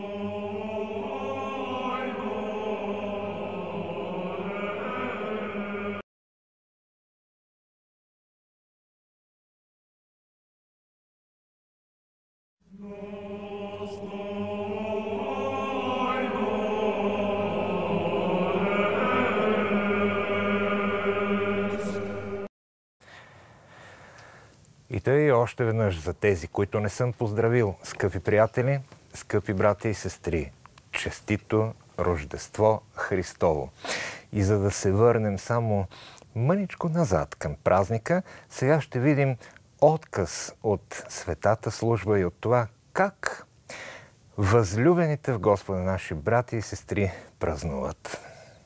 И тъй още веднъж за тези, които не съм поздравил, скъпи приятели, скъпи брати и сестри, честито Рождество Христово. И за да се върнем само мъничко назад към празника, сега ще видим отказ от светата служба и от това как възлюбените в Господа наши брати и сестри празнуват.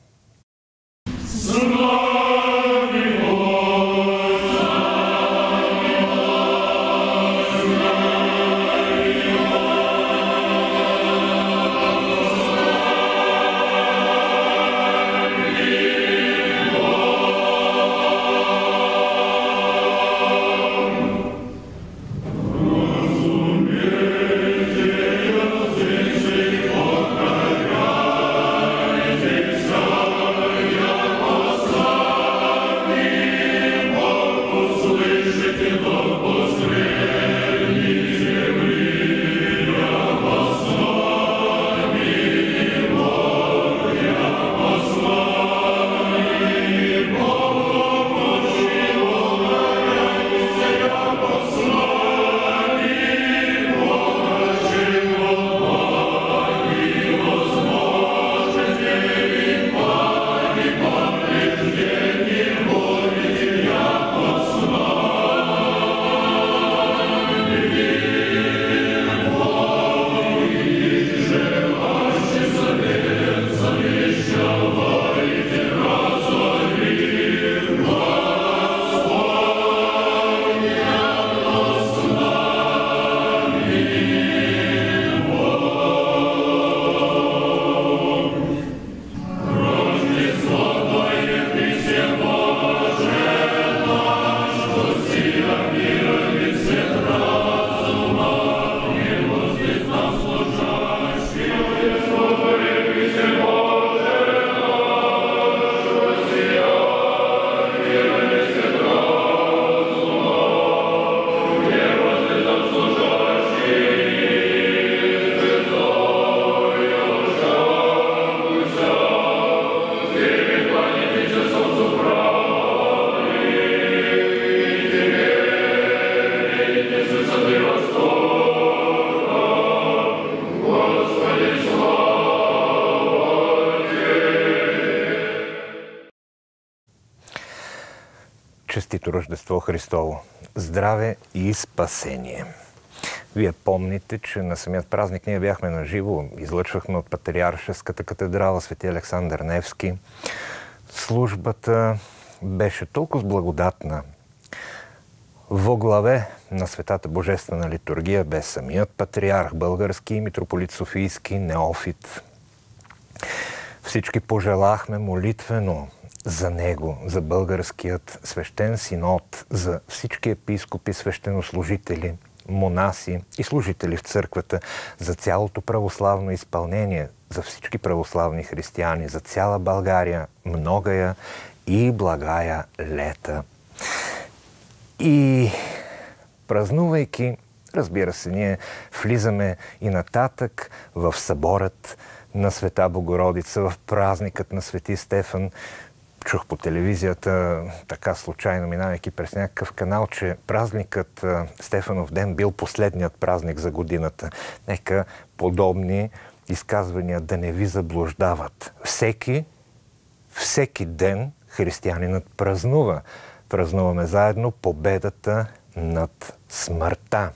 Честито Рождество Христово! Здраве и спасение! Вие помните, че на самият празник ние бяхме на живо, излъчвахме от Патриаршеската катедрала Свети Александър Невски. Службата беше толкова благодатна. Во главе на Светата Божествена литургия бе самият патриарх български, митрополит Софийски, Неофит. Всички пожелахме молитвено за него, за българският свещен синод, за всички епископи, свещенослужители, монаси и служители в църквата, за цялото православно изпълнение, за всички православни християни, за цяла България, многая и благая лета. И празнувайки, разбира се, ние влизаме и нататък в съборът на Света Богородица, в празникът на Свети Стефан. Чух по телевизията, така случайно минавайки през някакъв канал, че празникът Стефанов ден бил последният празник за годината. Нека подобни изказвания да не ви заблуждават. Всеки ден християнинът празнува. Празнуваме заедно победата над смъртта.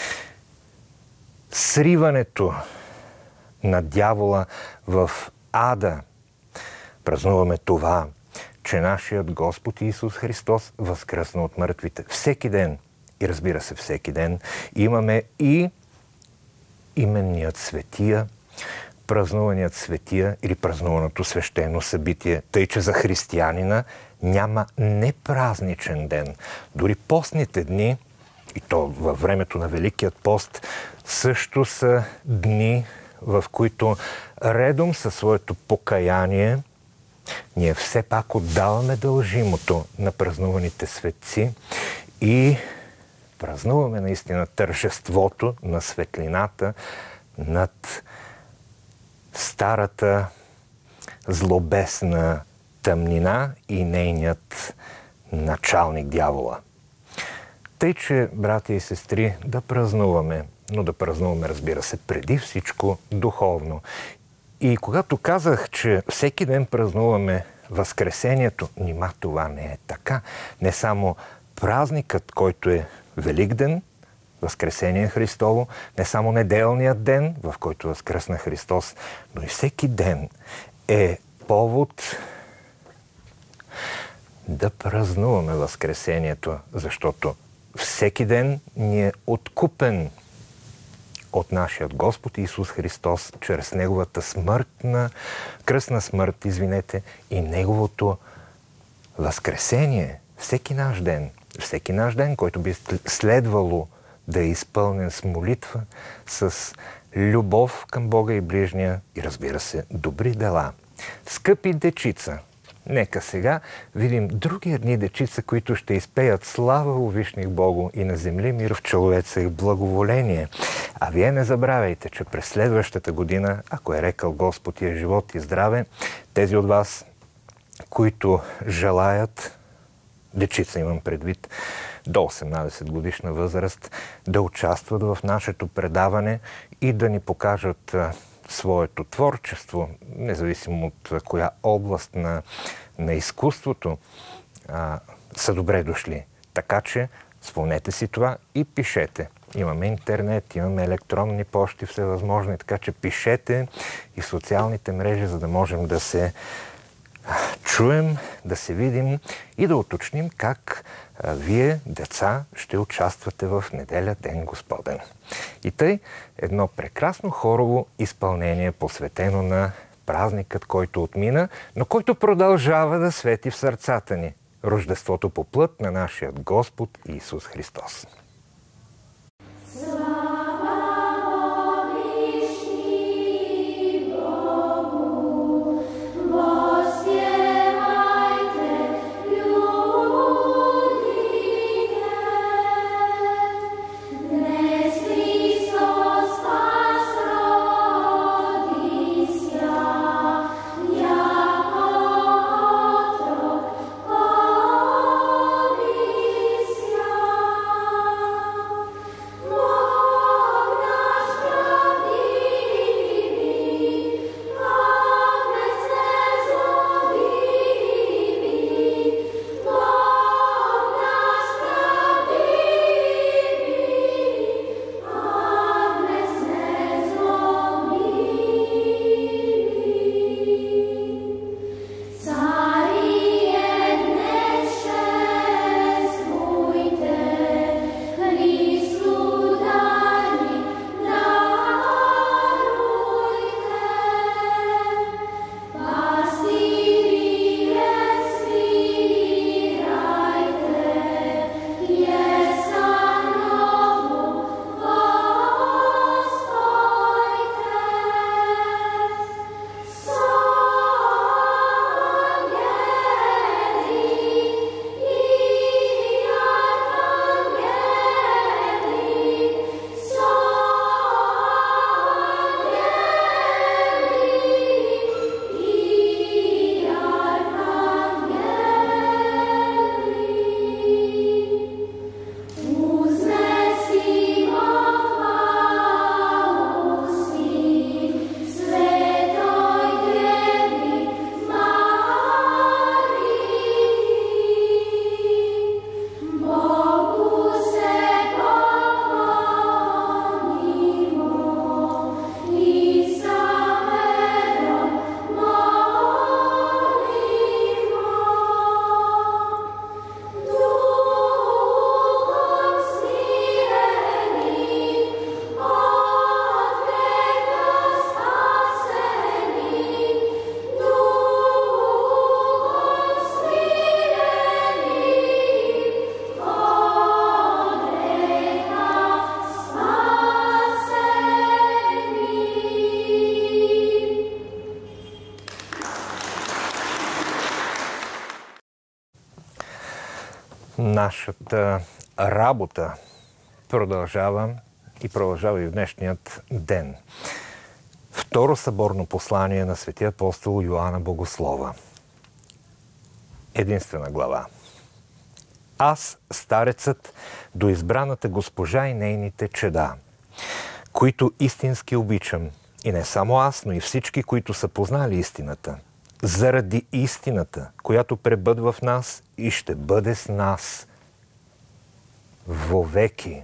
Сриването на дявола в ада. Празнуваме това, че нашият Господ Исус Христос възкръсна от мъртвите. Всеки ден, и разбира се всеки ден, имаме и именният светия, празнуваният светия или празнуваното свещено събитие. Тъй, че за християнина няма непразничен ден. Дори постните дни, и то във времето на Великият пост, също са дни в които редом със своето покаяние ние все пак отдаваме дължимото на празнуваните светци и празнуваме наистина тържеството на светлината над старата злобесна тъмнина и нейният началник дявола. Тъй, че, брати и сестри, да празнуваме, но да празнуваме, разбира се, преди всичко духовно. И когато казах, че всеки ден празнуваме Възкресението, нима това не е така. Не само празникът, който е Великден, Възкресение Христово, не само неделният ден, в който възкръсна Христос, но и всеки ден е повод да празнуваме Възкресението, защото всеки ден ни е откупен от нашия Господ Исус Христос чрез Неговата кръстна смърт, и Неговото възкресение. Всеки наш ден, който би следвало да е изпълнен с молитва, с любов към Бога и ближния и, разбира се, добри дела. Скъпи дечица, нека сега видим други едни дечица, които ще изпеят слава у Вишних Богу и на земли мир в човеца и благоволение. А вие не забравяйте, че през следващата година, ако е рекал Господ и е живот и здраве, тези от вас, които желаят, дечица имам предвид, до 18 годишна възраст, да участват в нашето предаване и да ни покажат своето творчество, независимо от коя област на изкуството, са добре дошли. Така че спомнете си това и пишете. Имаме интернет, имаме електронни пощи, всевъзможни, така че пишете и в социалните мрежи, за да можем да се чуем, да се видим и да уточним как вие, деца, ще участвате в неделя Ден Господен. И тъй едно прекрасно хорово изпълнение, посветено на празникът, който отмина, но който продължава да свети в сърцата ни. Рождеството по плът на нашия Господ Исус Христос. Нашата работа продължава и в днешният ден. Второ съборно послание на светия апостол Йоанна Богослова. Единствена глава. Аз, старецът, до избраната госпожа и нейните чеда, които истински обичам, и не само аз, но и всички, които са познали истината, заради истината, която пребъдва в нас и ще бъде с нас вовеки.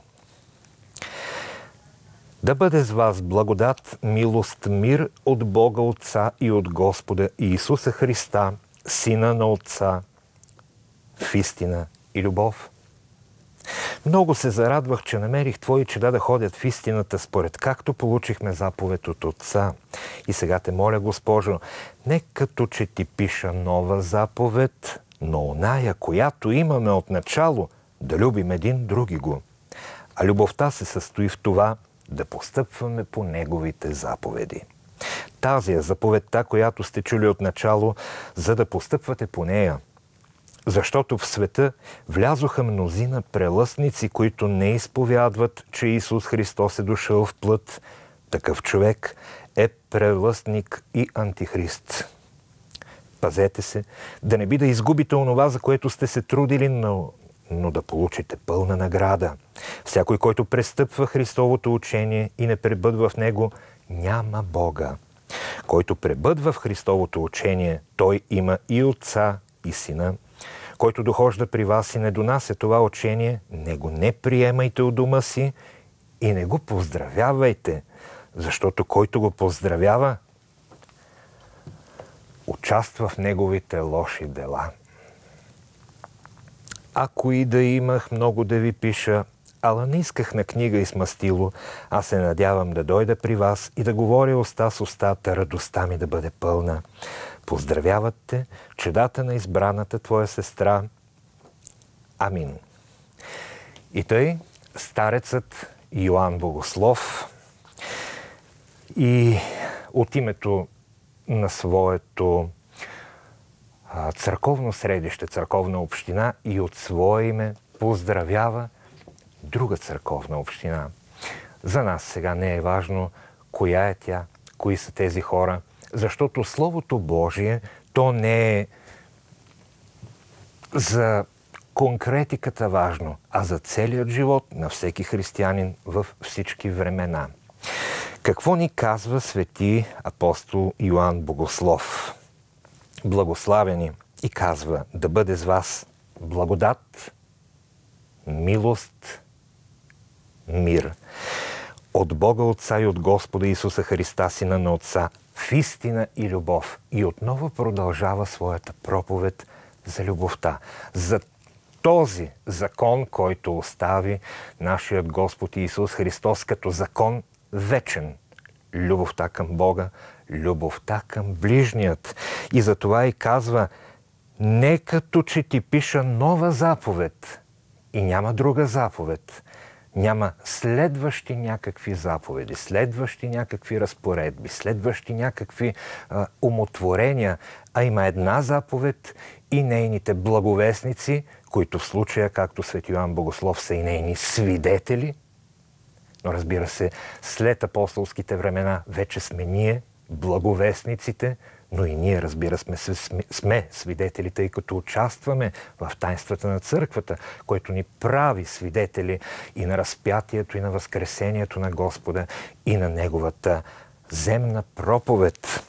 Да бъде с вас благодат, милост, мир от Бога Отца и от Господа Иисуса Христа, Сина на Отца, в истина и любов. Много се зарадвах, че намерих Твои чеда да ходят в истината, според както получихме заповед от Отца. И сега те моля, Госпожо, не като че ти пиша нова заповед, но оная, която имаме от начало, да любим един други го. А любовта се състои в това да постъпваме по Неговите заповеди. Тази е заповедта, която сте чули от начало, за да постъпвате по нея. Защото в света влязоха мнозина прелъстници, които не изповядват, че Исус Христос е дошъл в плът. Такъв човек е прелъстник и антихрист. Пазете се, да не би да изгубите онова, за което сте се трудили, но да получите пълна награда. Всякой, който престъпва Христовото учение и не пребъдва в него, няма Бога. Който пребъдва в Христовото учение, той има и Отца, и Сина. Който дохожда при вас и не донася това учение, не го не приемайте от дома си и не го поздравявайте, защото който го поздравява, участва в неговите лоши дела. Ако и да имах много да ви пиша, ала не исках на книга и с мастило, аз се надявам да дойда при вас и да говоря уста с устата, радостта ми да бъде пълна. Поздравяват те чедата на избраната твоя сестра. Амин. И тъй, старецът Йоан Богослов и от името на своето църковно средище, църковна община и от свое име поздравява друга църковна община. За нас сега не е важно коя е тя, кои са тези хора, защото Словото Божие, то не е за конкретиката важно, а за целият живот на всеки християнин в всички времена. Какво ни казва свети апостол Йоан Богослов? Благославени и казва да бъде с вас благодат, милост, мир. От Бога Отца и от Господа Исуса Христа, Сина на Отца, в истина и любов. И отново продължава своята проповед за любовта. За този закон, който остави нашият Господ Исус Христос като закон вечен. Любовта към Бога, любовта към ближният. И затова и казва, не като че ти пиша нова заповед и няма друга заповед. Няма следващи някакви заповеди, следващи някакви разпоредби, следващи някакви умотворения, а има една заповед и нейните благовестници, които в случая, както свети Йоан Богослов, са и нейни свидетели. Но разбира се, след апостолските времена вече сме ние, благовестниците, но и ние, разбира сме свидетели, тъй като участваме в таинствата на църквата, което ни прави свидетели и на разпятието, и на възкресението на Господа, и на Неговата земна проповед.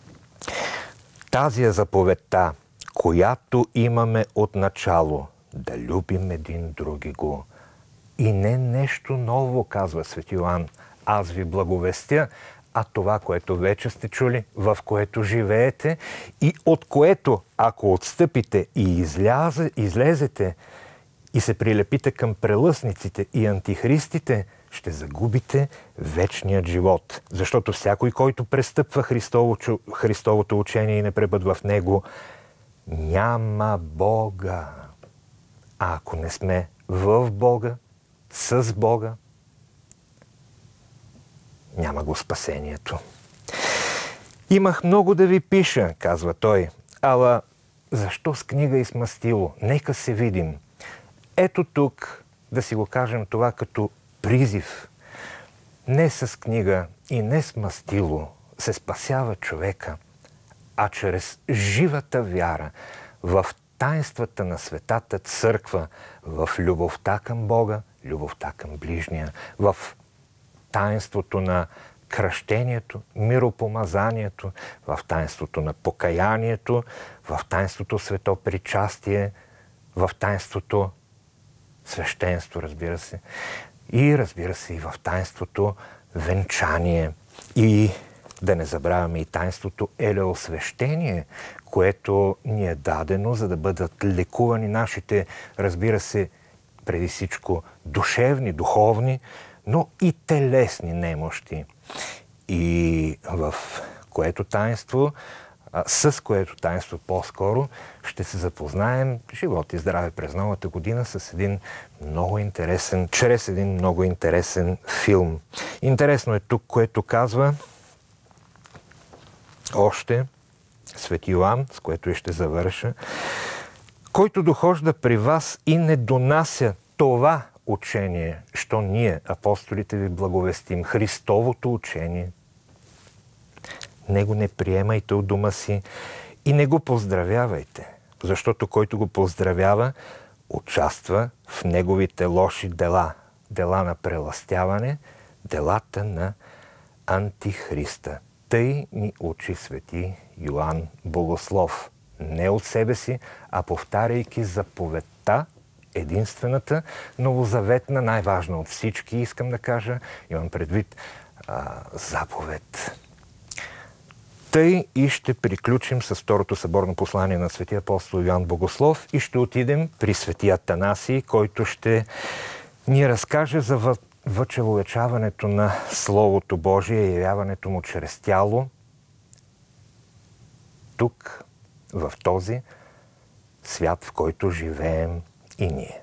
Тази е заповедта, която имаме от начало, да любим един други го. И не нещо ново, казва свети Йоан, аз ви благовестя, а това, което вече сте чули, в което живеете и от което, ако отстъпите и излезете и се прилепите към прелъсниците и антихристите, ще загубите вечният живот. Защото всякой, който престъпва Христовото учение и не пребъдва в него, няма Бога. А ако не сме в Бога, с Бога, няма го спасението. Имах много да ви пиша, казва той, ала защо с книга и с мастило? Нека се видим. Ето тук да си го кажем това като призив. Не с книга и не с мастило се спасява човека, а чрез живата вяра в таинствата на Светата Църква, в любовта към Бога, любовта към ближния, в таинството на кръщението, миропомазанието, в таинството на покаянието, в таинството свето причастие, в таинството свещенство, разбира се, и разбира се и в таинството венчание. И да не забравяме и таинството елеосвещение, което ни е дадено, за да бъдат лекувани нашите, разбира се, преди всичко душевни, духовни, но и телесни немощи. И в което таинство, с което таинство по-скоро ще се запознаем, живот и здраве, през новата година с един много интересен, чрез един много интересен филм. Интересно е тук, което казва още Свети Йоан, с което и ще завърша, който дохожда при вас и не донася това учение, що ние, апостолите, ви благовестим, Христовото учение. Него не приемайте от дома си и не го поздравявайте, защото който го поздравява, участва в неговите лоши дела, дела на прелъстяване, делата на Антихриста. Тъй ни учи свети Йоан Богослов. Не от себе си, а повтаряйки заповедта, единствената, новозаветна, най-важна от всички, искам да кажа, имам предвид заповед. Тъй и ще приключим с второто съборно послание на светия апостол Йоан Богослов и ще отидем при светия Атанасий, който ще ни разкаже за въчеловечаването на Словото Божие и явяването му чрез тяло тук, в този свят, в който живеем и ние.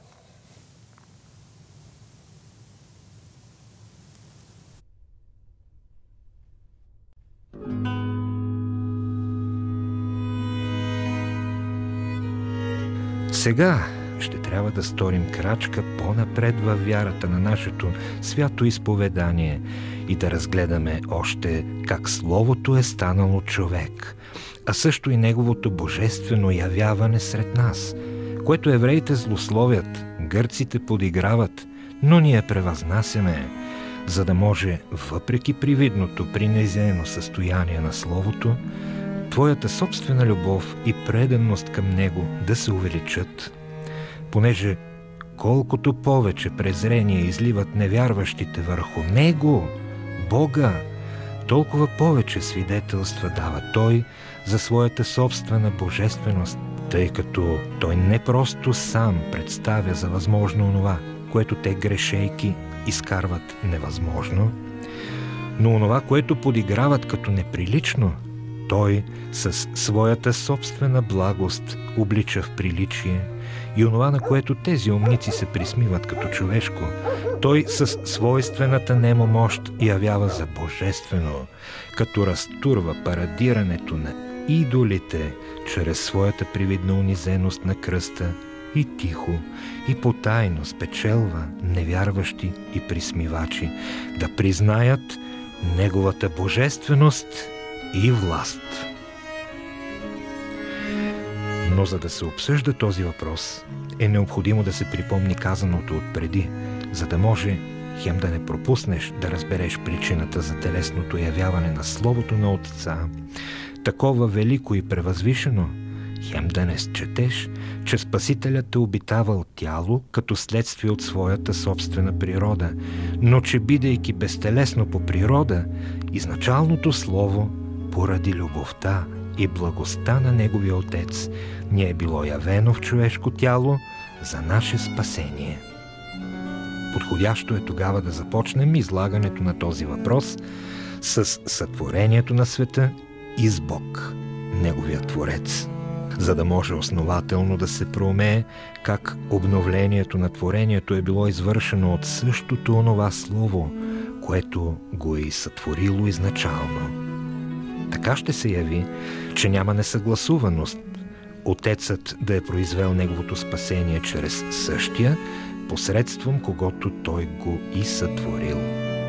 Сега ще трябва да сторим крачка по-напред във вярата на нашето свято изповедание и да разгледаме още как Словото е станало човек, а също и неговото божествено явяване сред нас, което евреите злословят, гърците подиграват, но ние превъзнасяме, за да може, въпреки привидното, принизено състояние на Словото, твоята собствена любов и преданост към него да се увеличат, понеже колкото повече презрение изливат невярващите върху него, Бога, толкова повече свидетелства дава Той за своята собствена божественост, тъй като Той не просто сам представя за възможно онова, което те грешейки изкарват невъзможно, но онова, което подиграват като неприлично, Той със своята собствена благост облича в приличие, и онова, на което тези умници се присмиват като човешко, Той със свойствената немомощ явява за божествено, като разтурва парадирането на идолите чрез своята привидна унизеност на кръста и тихо и потайно спечелва невярващи и присмивачи да признаят неговата божественост и власт. Но за да се обсъжда този въпрос, е необходимо да се припомни казаното отпреди, за да може хем да не пропуснеш да разбереш причината за телесното явяване на Словото на Отца, такова велико и превъзвишено, хем да не счетеш, че Спасителят е обитавал тяло като следствие от своята собствена природа, но че бидейки безтелесно по природа, изначалното Слово, поради любовта и благостта на Неговия Отец, ни е било явено в човешко тяло за наше спасение. Подходящо е тогава да започнем излагането на този въпрос с сътворението на света и с Бог, Неговия Творец, за да може основателно да се проумее как обновлението на творението е било извършено от същото онова Слово, което го е и сътворило изначално. Така ще се яви, че няма несъгласуваност, Отецът да е произвел неговото спасение чрез същия, посредством когото той го и сътворил.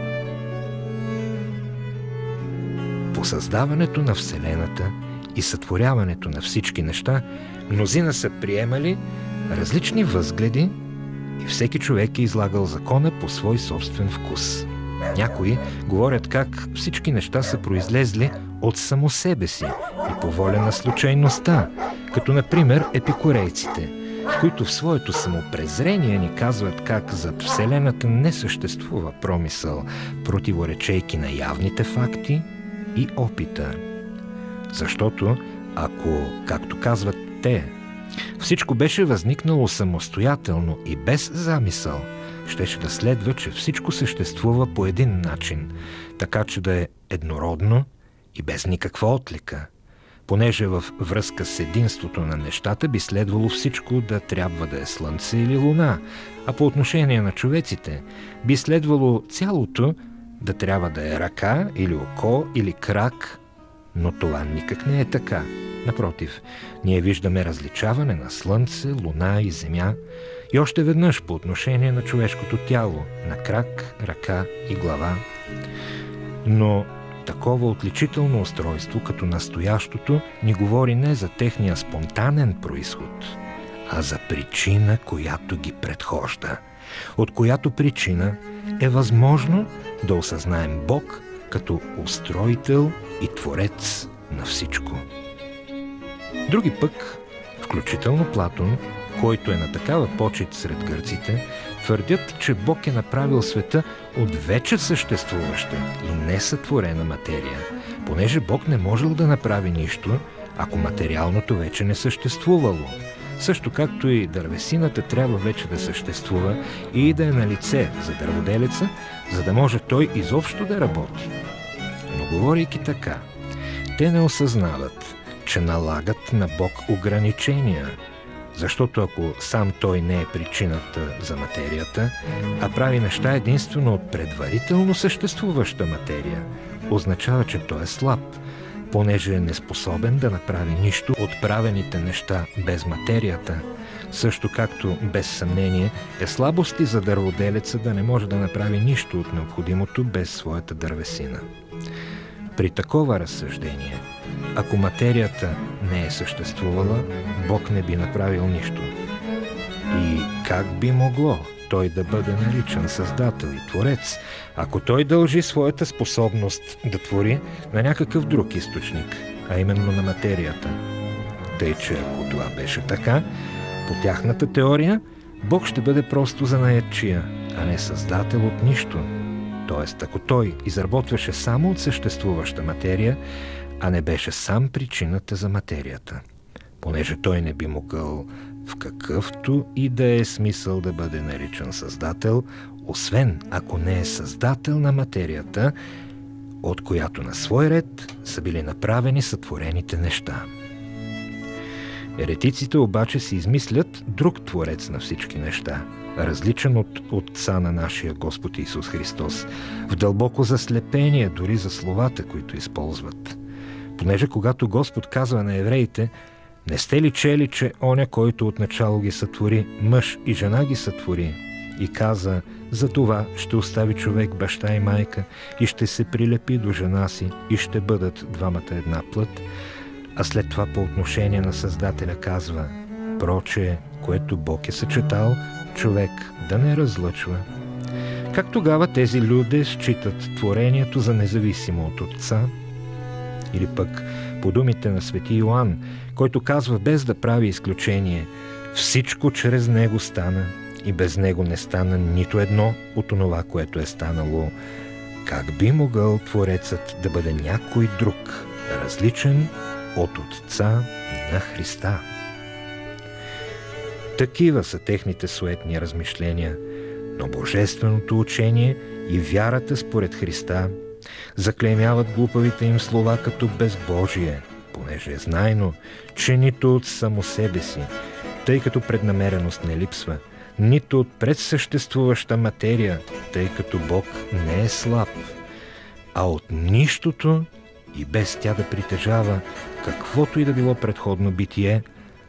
По създаването на Вселената и сътворяването на всички неща, мнозина са приемали различни възгледи и всеки човек е излагал закона по свой собствен вкус. Някои говорят как всички неща са произлезли от само себе си и по воля на случайността, като например епикурейците, които в своето самопрезрение ни казват как зад Вселената не съществува промисъл, противоречейки на явните факти и опита. Защото ако, както казват те, всичко беше възникнало самостоятелно и без замисъл, щеше да следва, че всичко съществува по един начин, така че да е еднородно и без никаква отлика. Понеже във връзка с единството на нещата би следвало всичко да трябва да е слънце или луна, а по отношение на човеците би следвало цялото да трябва да е ръка или око или крак, но това никак не е така. Напротив, ние виждаме различаване на слънце, луна и земя и още веднъж по отношение на човешкото тяло, на крак, ръка и глава. Но такова отличително устройство, като настоящото, ни говори не за техния спонтанен произход, а за причина, която ги предхожда, от която причина е възможно да осъзнаем Бог като устроител и творец на всичко. Други пък, включително Платон, който е на такава почит сред гърците, твърдят, че Бог е направил света от вече съществуваща и несътворена материя, понеже Бог не можел да направи нищо, ако материалното вече не съществувало. Също както и дървесината трябва вече да съществува и да е на лице за дърводелеца, за да може той изобщо да работи. Но говорейки така, те не осъзнават, че налагат на Бог ограничения, защото ако сам той не е причината за материята, а прави неща единствено от предварително съществуваща материя, означава, че той е слаб, понеже е неспособен да направи нищо от правените неща без материята, също както без съмнение е слабост и за дърводелеца да не може да направи нищо от необходимото без своята дървесина. При такова разсъждение, ако материята не е съществувала, Бог не би направил нищо. И как би могло той да бъде наричан Създател и Творец, ако той дължи своята способност да твори на някакъв друг източник, а именно на материята? Тъй, че ако това беше така, по тяхната теория, Бог ще бъде просто занаятчия, а не Създател от нищо. Тоест, ако той изработваше само от съществуваща материя, а не беше сам причината за материята, понеже той не би могъл в какъвто и да е смисъл да бъде наричан Създател, освен ако не е Създател на материята, от която на свой ред са били направени сътворените неща. Еретиците обаче си измислят друг творец на всички неща, различен от Отца на нашия Господ Исус Христос, в дълбоко заслепение дори за словата, които използват. Понеже когато Господ казва на евреите: „Не сте ли чели, че оня, който отначало ги сътвори, мъж и жена ги сътвори?“ И каза: „За това ще остави човек баща и майка и ще се прилепи до жена си и ще бъдат двамата една плът“, а след това по отношение на Създателя казва: „Прочее, което Бог е съчетал, човек да не разлъчва“. Как тогава тези люди считат творението за независимо от Отца? Или пък по думите на свети Йоан, който казва без да прави изключение: „Всичко чрез Него стана и без Него не стана нито едно от онова, което е станало“. Как би могъл Творецът да бъде някой друг, различен от Отца на Христа? Такива са техните суетни размишления, но божественото учение и вярата според Христа заклеймяват глупавите им слова като безбожие, понеже е знайно, че нито от само себе си, тъй като преднамереност не липсва, нито от предсъществуваща материя, тъй като Бог не е слаб, а от нищото и без тя да притежава каквото и да било предходно битие,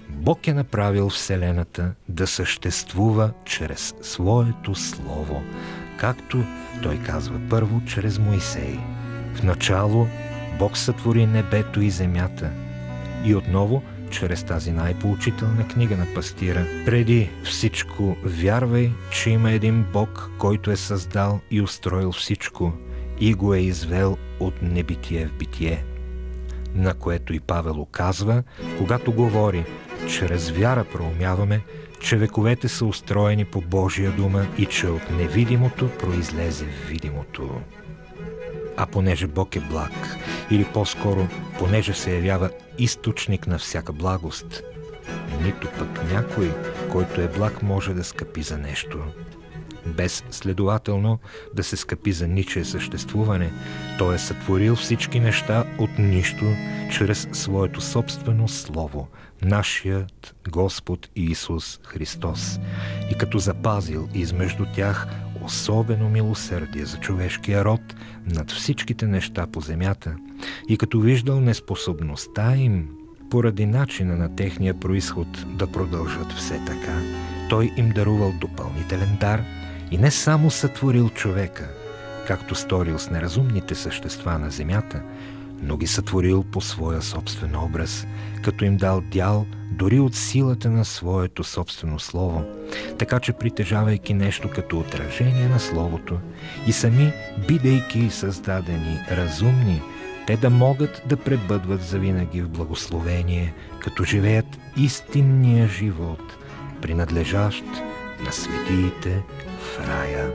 Бог е направил Вселената да съществува чрез Своето Слово, както Той казва първо чрез Моисей. В начало Бог сътвори небето и земята. И отново, чрез тази най-поучителна книга на пастира: преди всичко вярвай, че има един Бог, който е създал и устроил всичко и го е извел от небитие в битие. На което и Павел указва, когато говори: чрез вяра проумяваме, че вековете са устроени по Божия дума и че от невидимото произлезе видимото. А понеже Бог е благ, или по-скоро, понеже се явява източник на всяка благост, нито пък някой, който е благ, може да скъпи за нещо. Без следователно да се скъпи за ничие съществуване, Той е сътворил всички неща от нищо чрез Своето собствено Слово, нашият Господ Исус Христос, и като запазил измежду тях особено милосърдие за човешкия род над всичките неща по земята, и като виждал неспособността им поради начина на техния произход да продължат все така, Той им дарувал допълнителен дар и не само сътворил човека, както сторил с неразумните същества на земята, но ги сътворил по своя собствен образ, като им дал дял дори от силата на Своето собствено Слово, така че притежавайки нещо като отражение на Словото и сами, бидейки създадени разумни, те да могат да пребъдват завинаги в благословение, като живеят истинния живот, принадлежащ на светиите в рая.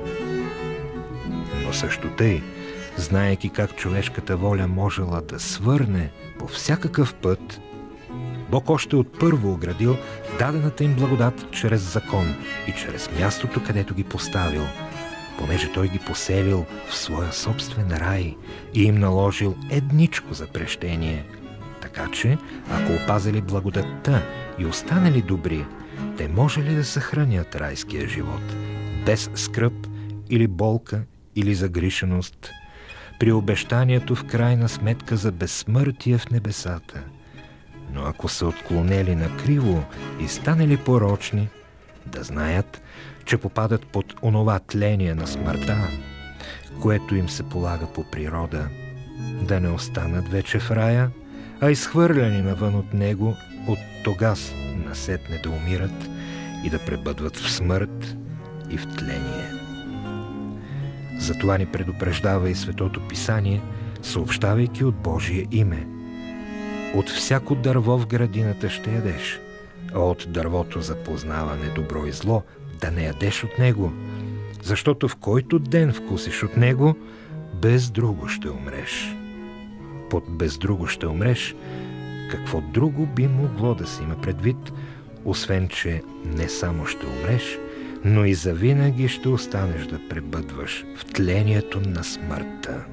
Но също тъй, знаейки как човешката воля можела да свърне по всякакъв път, Бог още от първо оградил дадената им благодат чрез закон и чрез мястото, където ги поставил, понеже Той ги поселил в своя собствен рай и им наложил едничко запрещение. Така че, ако опазили благодатта и останали добри, те може ли да съхранят райския живот без скръб или болка или загришеност, при обещанието в крайна сметка за безсмъртие в небесата? Но ако са отклонели накриво и станали порочни, да знаят, че попадат под онова тление на смъртта, което им се полага по природа, да не останат вече в рая, а изхвърляни навън от него, от тогас насетне да умират и да пребъдват в смърт и в тление. Затова ни предупреждава и Светото Писание, съобщавайки от Божие име: от всяко дърво в градината ще ядеш, а от дървото за познаване добро и зло да не ядеш от него, защото в който ден вкусиш от него, без друго ще умреш. Под без друго ще умреш, какво друго би могло да се има предвид, освен че не само ще умреш, но и завинаги ще останеш да пребъдваш в тлението на смъртта.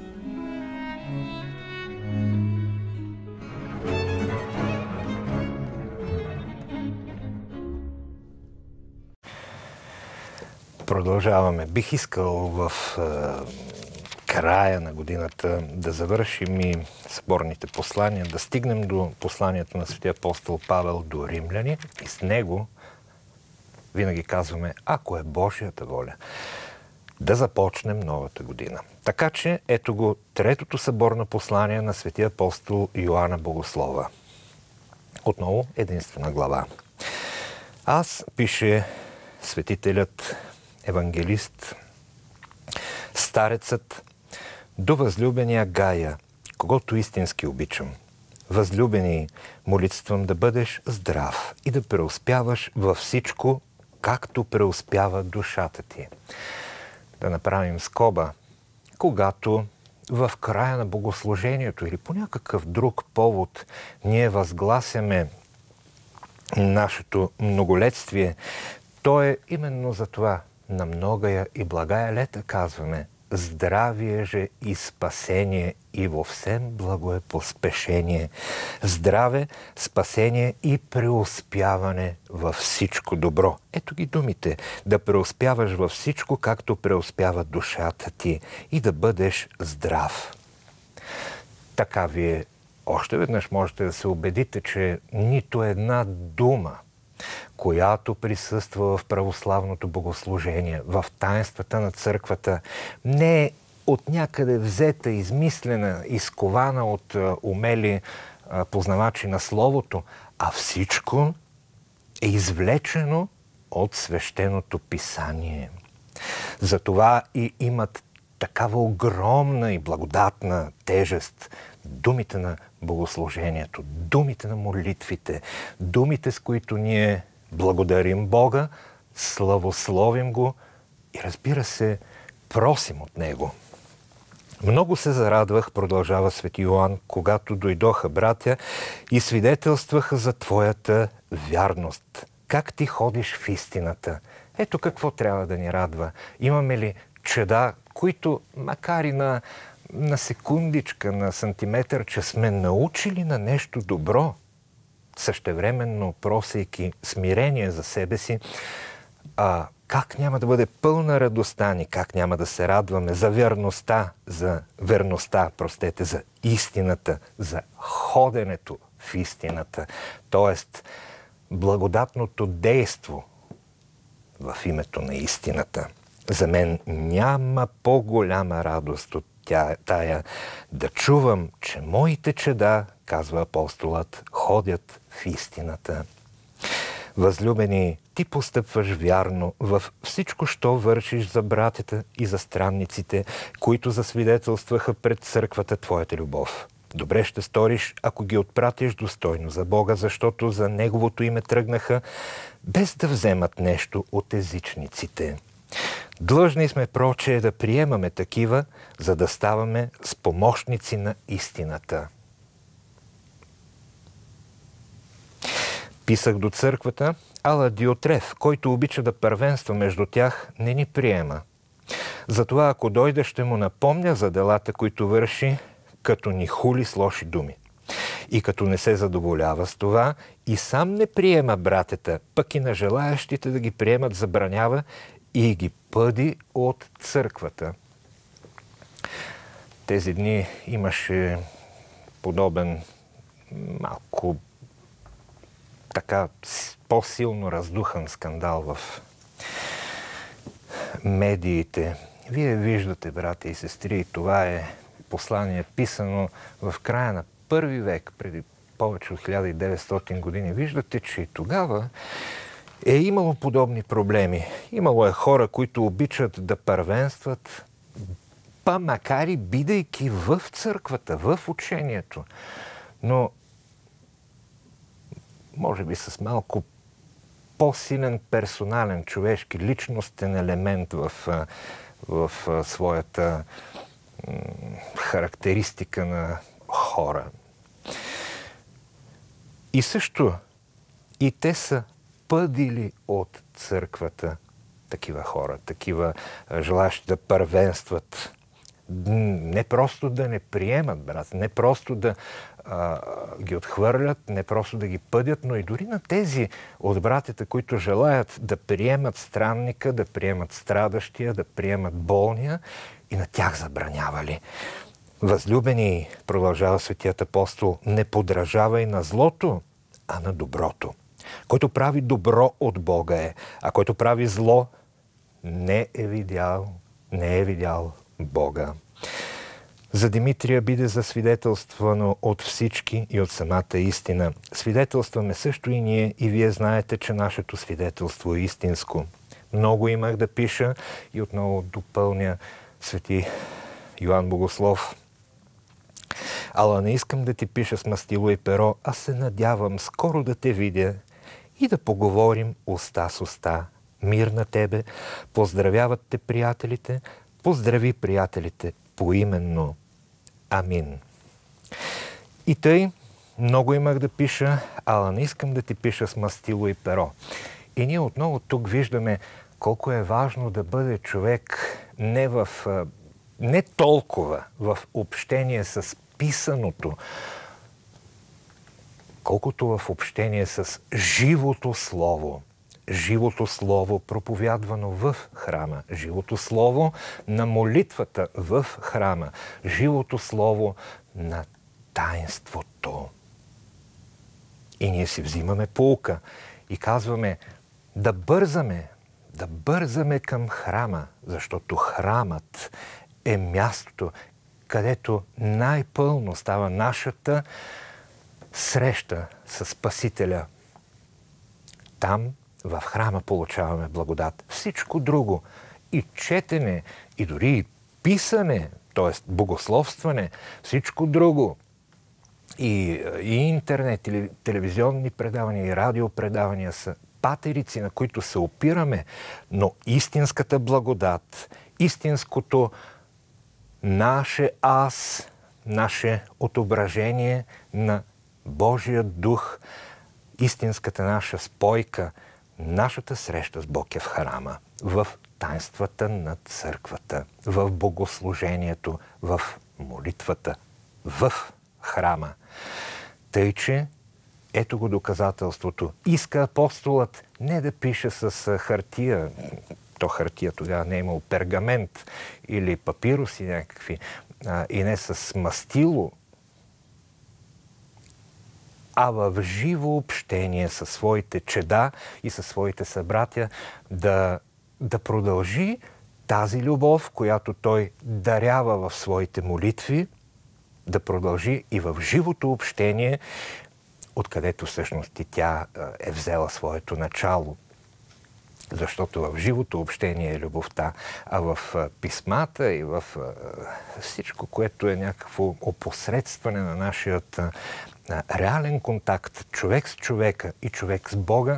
Продължаваме. Бих искал в края на годината да завършим и съборните послания, да стигнем до посланието на Светия апостол Павел до римляни и с него винаги казваме, ако е Божията воля, да започнем новата година. Така че ето го третото съборно послание на Светия апостол Йоанна Богослова. Отново единствена глава. Аз, пише светителят, евангелист, старецът, до възлюбения Гая, когото истински обичам. Възлюбени, молитвам да бъдеш здрав и да преуспяваш във всичко, както преуспява душата ти. Да направим скоба, когато в края на богослужението или по някакъв друг повод ние възгласяме нашето многолетствие, то е именно за това. На многая и благая лета казваме: здравие же и спасение и во всем благое поспешение. Здраве, спасение и преуспяване във всичко добро. Ето ги думите. Да преуспяваш във всичко, както преуспява душата ти, и да бъдеш здрав. Така ви е още веднъж можете да се убедите, че нито една дума, която присъства в православното богослужение, в таинствата на църквата, не е от някъде взета, измислена, изкована от умели познавачи на Словото, а всичко е извлечено от свещеното писание. Затова и имат такава огромна и благодатна тежест думите на богослужението, думите на молитвите, думите, с които ние благодарим Бога, славословим Го и, разбира се, просим от Него. Много се зарадвах, продължава свети Йоан, когато дойдоха братя и свидетелстваха за твоята вярност. Как ти ходиш в истината? Ето какво трябва да ни радва. Имаме ли чеда, които, макар и на секундичка, на сантиметър, че сме научили на нещо добро, същевременно просейки смирение за себе си, как няма да бъде пълна радостта ни, как няма да се радваме за верността, за истината, за ходенето в истината, т.е. благодатното действо в името на истината. За мен няма по-голяма радост от тая да чувам, че моите чеда, казва апостолът, ходят в истината. Възлюбени, ти постъпваш вярно във всичко, що вършиш за братята и за странниците, които засвидетелстваха пред църквата твоята любов. Добре ще сториш, ако ги отпратиш достойно за Бога, защото за Неговото име тръгнаха, без да вземат нещо от езичниците. Длъжни сме, прочее, да приемаме такива, за да ставаме спомощници на истината. Писах до църквата, ала Диотреф, който обича да първенства между тях, не ни приема. Затова, ако дойде, ще му напомня за делата, които върши, като ни хули с лоши думи. И като не се задоволява с това, и сам не приема братята, пък и на желаящите да ги приемат забранява и ги пъди от църквата. Тези дни имаше подобен малко така по-силно раздухан скандал в медиите. Вие виждате, брати и сестри, това е послание писано в края на първи век, преди повече от 1900 години. Виждате, че и тогава е имало подобни проблеми. Имало е хора, които обичат да първенстват, па макар и бидейки в църквата, в учението. Но може би с малко по-силен персонален, човешки, личностен елемент в своята характеристика на хора. И също и те са пъдили от църквата такива хора, такива желащи да първенстват. Не просто да не приемат, брат, не просто да ги отхвърлят, не просто да ги пъдят, но и дори на тези от братята, които желаят да приемат странника, да приемат страдащия, да приемат болния, и на тях забранявали. Възлюбени, продължава светият апостол, не подражавай на злото, а на доброто. Който прави добро от Бога е, а който прави зло, не е видял Бога. За Димитрия биде засвидетелствано от всички и от самата истина. Свидетелстваме също и ние, и вие знаете, че нашето свидетелство е истинско. Много имах да пиша и отново допълня свети Йоан Богослов. Ала не искам да ти пиша с мастило и перо, а се надявам скоро да те видя и да поговорим уста с уста. Мир на тебе, поздравяват те приятелите, поздрави приятелите поименно. Амин. И тъй, много имах да пиша, ала не искам да ти пиша с мастило и перо. И ние отново тук виждаме колко е важно да бъде човек не толкова в общение с писаното, колкото в общение с живото слово. Живото слово, проповядвано в храма. Живото слово на молитвата в храма. Живото слово на таинството. Защо? И ние си взимаме поука и казваме да бързаме към храма, защото храмът е мястото, където най-пълно става нашата среща с Спасителя. Там, в храма, получаваме благодат. Всичко друго, и четене, и дори и писане, т.е. богословстване, всичко друго, и интернет, или телевизионни предавания, и радиопредавания са патерици, на които се опираме, но истинската благодат, истинското наше аз, наше отображение на Божия дух, истинската наша спойка, нашата среща с Бог е в храма, в таинствата на църквата, в богослужението, в молитвата, в храма. Тъй, че ето го доказателството. Иска апостолът не да пише с хартия, то хартия тогава не е имало, пергамент или папируси някакви, и не с мастило, а в живо общение със своите чеда и със своите събратя да продължи тази любов, която той дарява в своите молитви, да продължи и в живото общение, откъдето всъщност и тя е взела своето начало. Защото в живото общение е любовта, а в писмата и в всичко, което е някакво опосредстване на нашият реален контакт, човек с човека и човек с Бога,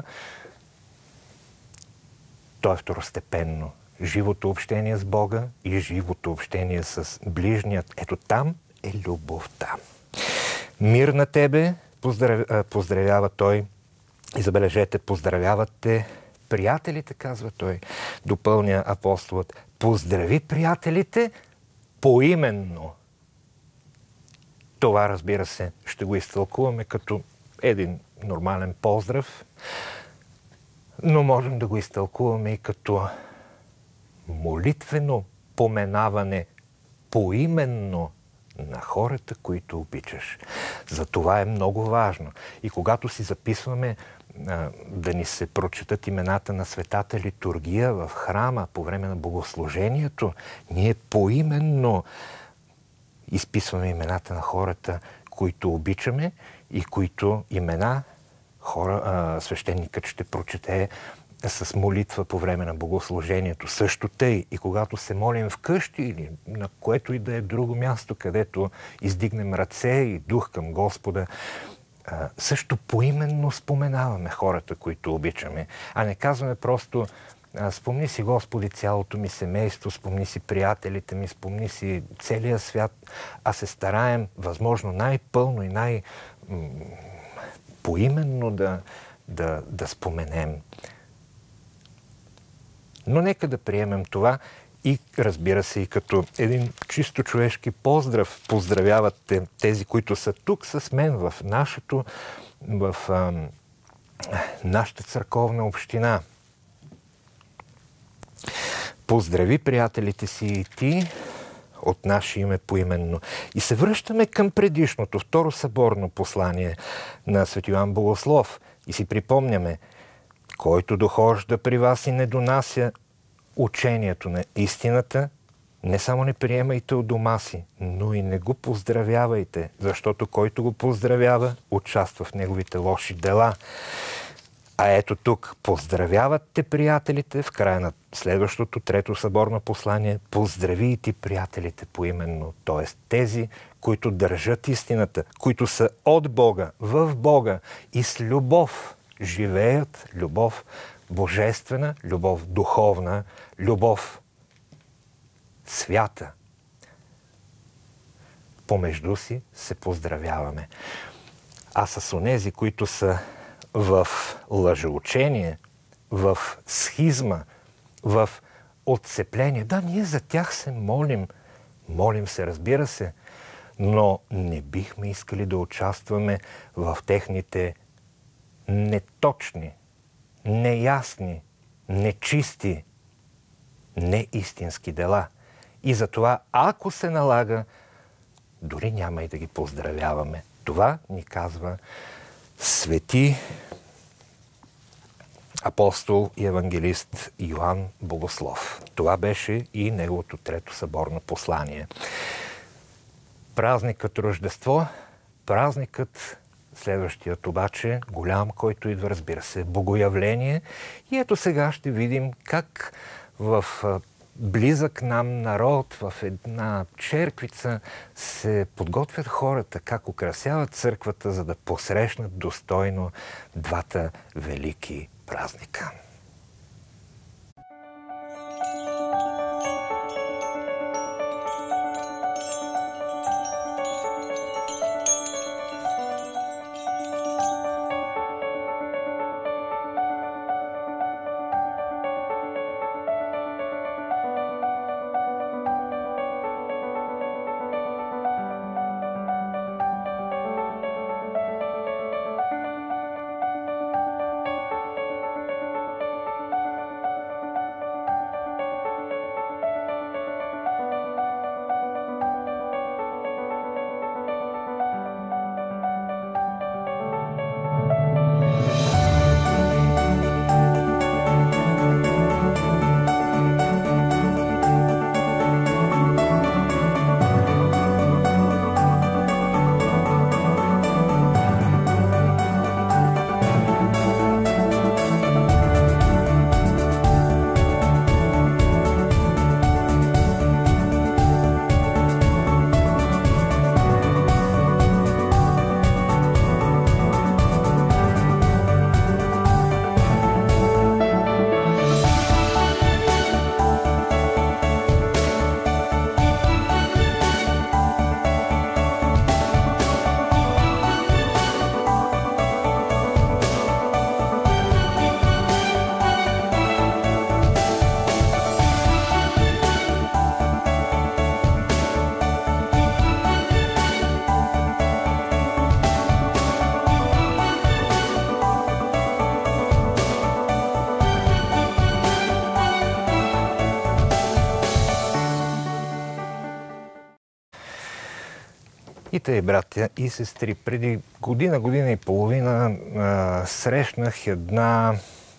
то е второстепенно. Живото общение с Бога и живото общение с ближният. Ето там е любовта. Мир на тебе, поздравява той. И забележете, поздравяват те приятелите, казва той. Допълня апостолът. Поздрави приятелите поименно. Това, разбира се, ще го изтълкуваме като един нормален поздрав, но можем да го изтълкуваме и като молитвено поменаване поименно на хората, които обичаш. За това е много важно. И когато си записваме да ни се прочетат имената на светата литургия в храма по време на богослужението, ние поименно изписваме имената на хората, които обичаме и които имена свещеникът ще прочете с молитва по време на богослужението. Също тъй и когато се молим вкъщи или на което и да е друго място, където издигнем ръце и дух към Господа, също поименно споменаваме хората, които обичаме, а не казваме просто спомни си, Господи, цялото ми семейство, спомни си приятелите ми, спомни си целия свят, а се стараем възможно най-пълно и най-поименно да споменем. Но нека да приемем това и, разбира се, и като един чисто човешки поздрав. Поздравяват тези, които са тук с мен в нашата църковна община. Поздрави приятелите си и ти от наше име поименно. И се връщаме към предишното, второ съборно послание на св. Йоан Богослов. И си припомняме, който дохожда при вас и не донася учението на истината, не само не приемайте от дома си, но и не го поздравявайте, защото който го поздравява, участва в неговите лоши дела. А ето тук, поздравяват те приятелите в края на следващото, трето съборно послание. Поздрави и ти приятелите поименно, т.е. тези, които държат истината, които са от Бога, в Бога и с любов живеят, любов божествена, любов духовна, любов свята. Помежду си се поздравяваме. А с онези, които са в лъжеучение, в схизма, в отцепление. Да, ние за тях се молим. Молим се, разбира се, но не бихме искали да участваме в техните неточни, неясни, нечисти, неистински дела. И затова, ако се налага, дори няма и да ги поздравяваме. Това ни казва свети апостол и евангелист Йоан Богослов. Това беше и неговото трето съборно послание. Празникът Рождество, празникът следващият обаче, голям, който идва, разбира се, Богоявление. И ето сега ще видим как в близък нам народ, в една черквица се подготвят хората, как украсяват църквата, за да посрещнат достойно двата велики празника. И тъй, братя и сестри, преди година и половина срещнах една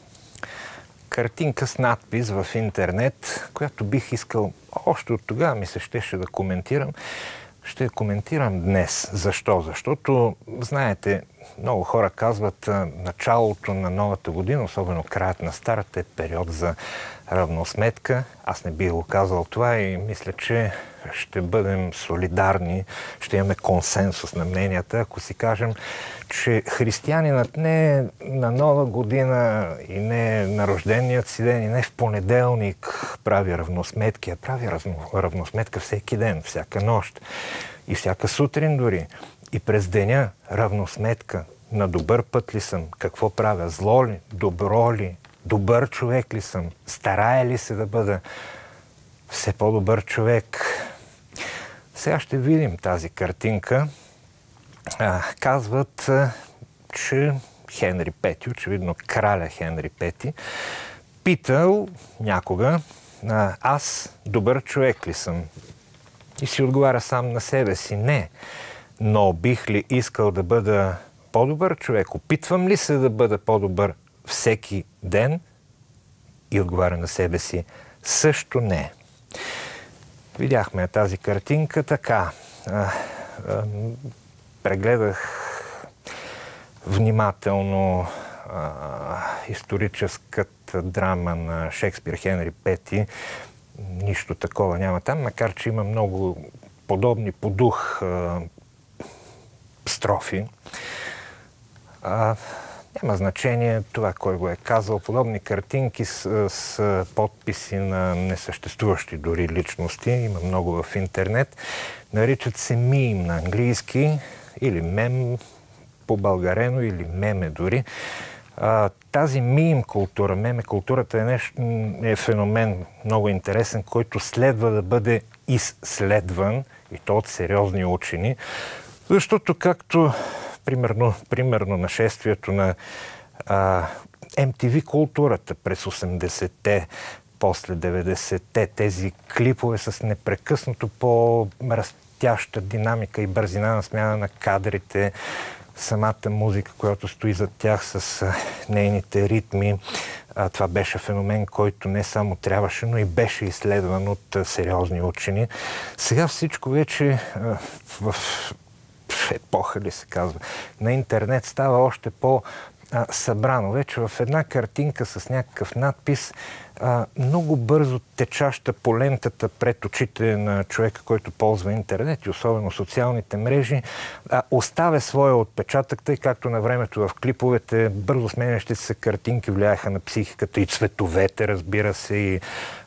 картинка с надпис в интернет, която бих искал още от тогава ми се щеше да коментирам. Ще я коментирам днес. Защо? Защото, знаете, много хора казват, началото на новата година, особено краят на старата, е период за равносметка. Аз не бих го казал това и мисля, че ще бъдем солидарни, ще имаме консенсус на мненията, ако си кажем, че християнинът не е на нова година и не е на рожденият си ден и не в понеделник прави равносметки, а прави равносметка всеки ден, всяка нощ и всяка сутрин дори. И през деня равносметка на добър път ли съм, какво правя, зло ли, добро ли, добър човек ли съм, старая ли се да бъда все по-добър човек. Сега ще видим тази картинка. Казват, че Хенри V, очевидно краля Хенри V, питал някога, аз добър човек ли съм? И си отговаря сам на себе си, не. Но бих ли искал да бъда по-добър човек? Опитвам ли се да бъда по-добър всеки ден? И отговаря на себе си, също не. Видяхме тази картинка така. Прегледах внимателно историческата драма на Шекспир Хенри V. Нищо такова няма там, макар че има много подобни по дух строфи. Няма значение това, кой го е казал. Подобни картинки с подписи на несъществуващи дори личности. Има много в интернет. Наричат се мим на английски или мем по-българено или меме дори. Тази мим култура, меме културата е феномен много интересен, който следва да бъде изследван и то от сериозни учени, защото както примерно нашествието на MTV културата през 80-те, после 90-те, тези клипове с непрекъснато блестяща динамика и бързина на смяна на кадрите, самата музика, която стои зад тях с нейните ритми. Това беше феномен, който не само трябваше, но и беше изследван от сериозни учени. Сега всичко вече в епоха, ли се казва, на интернет става още по-събрано. Вече в една картинка с някакъв надпис много бързо течаща по лентата пред очите на човека, който ползва интернет и особено социалните мрежи, оставя своя отпечатък, тъй както на времето в клиповете бързо сменящи се картинки влияеха на психиката и цветовете, разбира се, и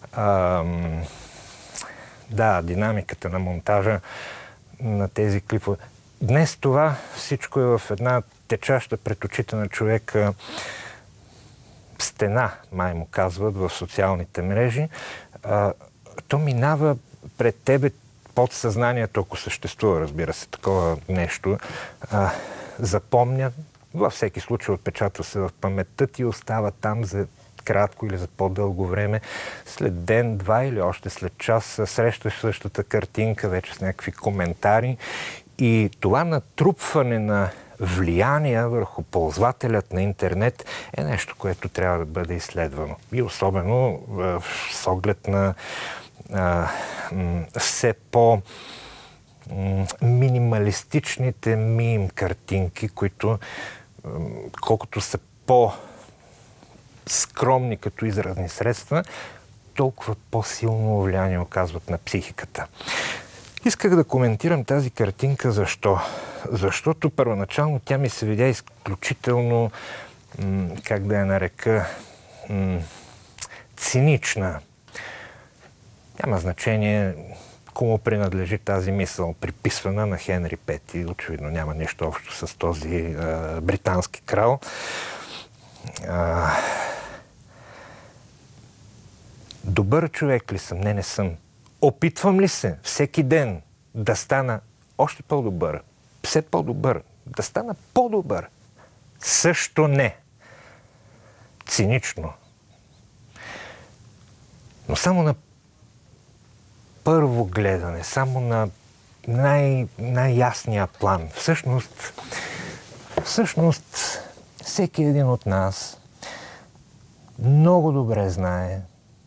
динамиката на монтажа на тези клипове. Днес това всичко е в една течаща пред очите на човека стена, май му казват, в социалните мрежи. То минава пред тебе подсъзнанието, ако съществува, разбира се, такова нещо. Запомня, във всеки случай отпечатва се в паметта ти и остава там за кратко или за по-дълго време. След ден, два или още след час срещаш същата картинка, вече с някакви коментари. И това натрупване на влияния върху ползвателят на интернет е нещо, което трябва да бъде изследвано. И особено с оглед на все по-минималистичните мим картинки, които колкото са по-скромни като изразни средства, толкова по-силно влияние оказват на психиката. Исках да коментирам тази картинка. Защо? Защото първоначално тя ми се видя изключително, как да я нарека, цинична. Няма значение кому принадлежи тази мисъл, приписвана на Хенри V. Очевидно няма нищо общо с този британски крал. Добър човек ли съм? Не съм. Опитвам ли се всеки ден да стана още по-добър, все по-добър, да стана по-добър? Също не. Цинично. Но само на първо гледане, само на най-ясния план. Всъщност, всеки един от нас много добре знае,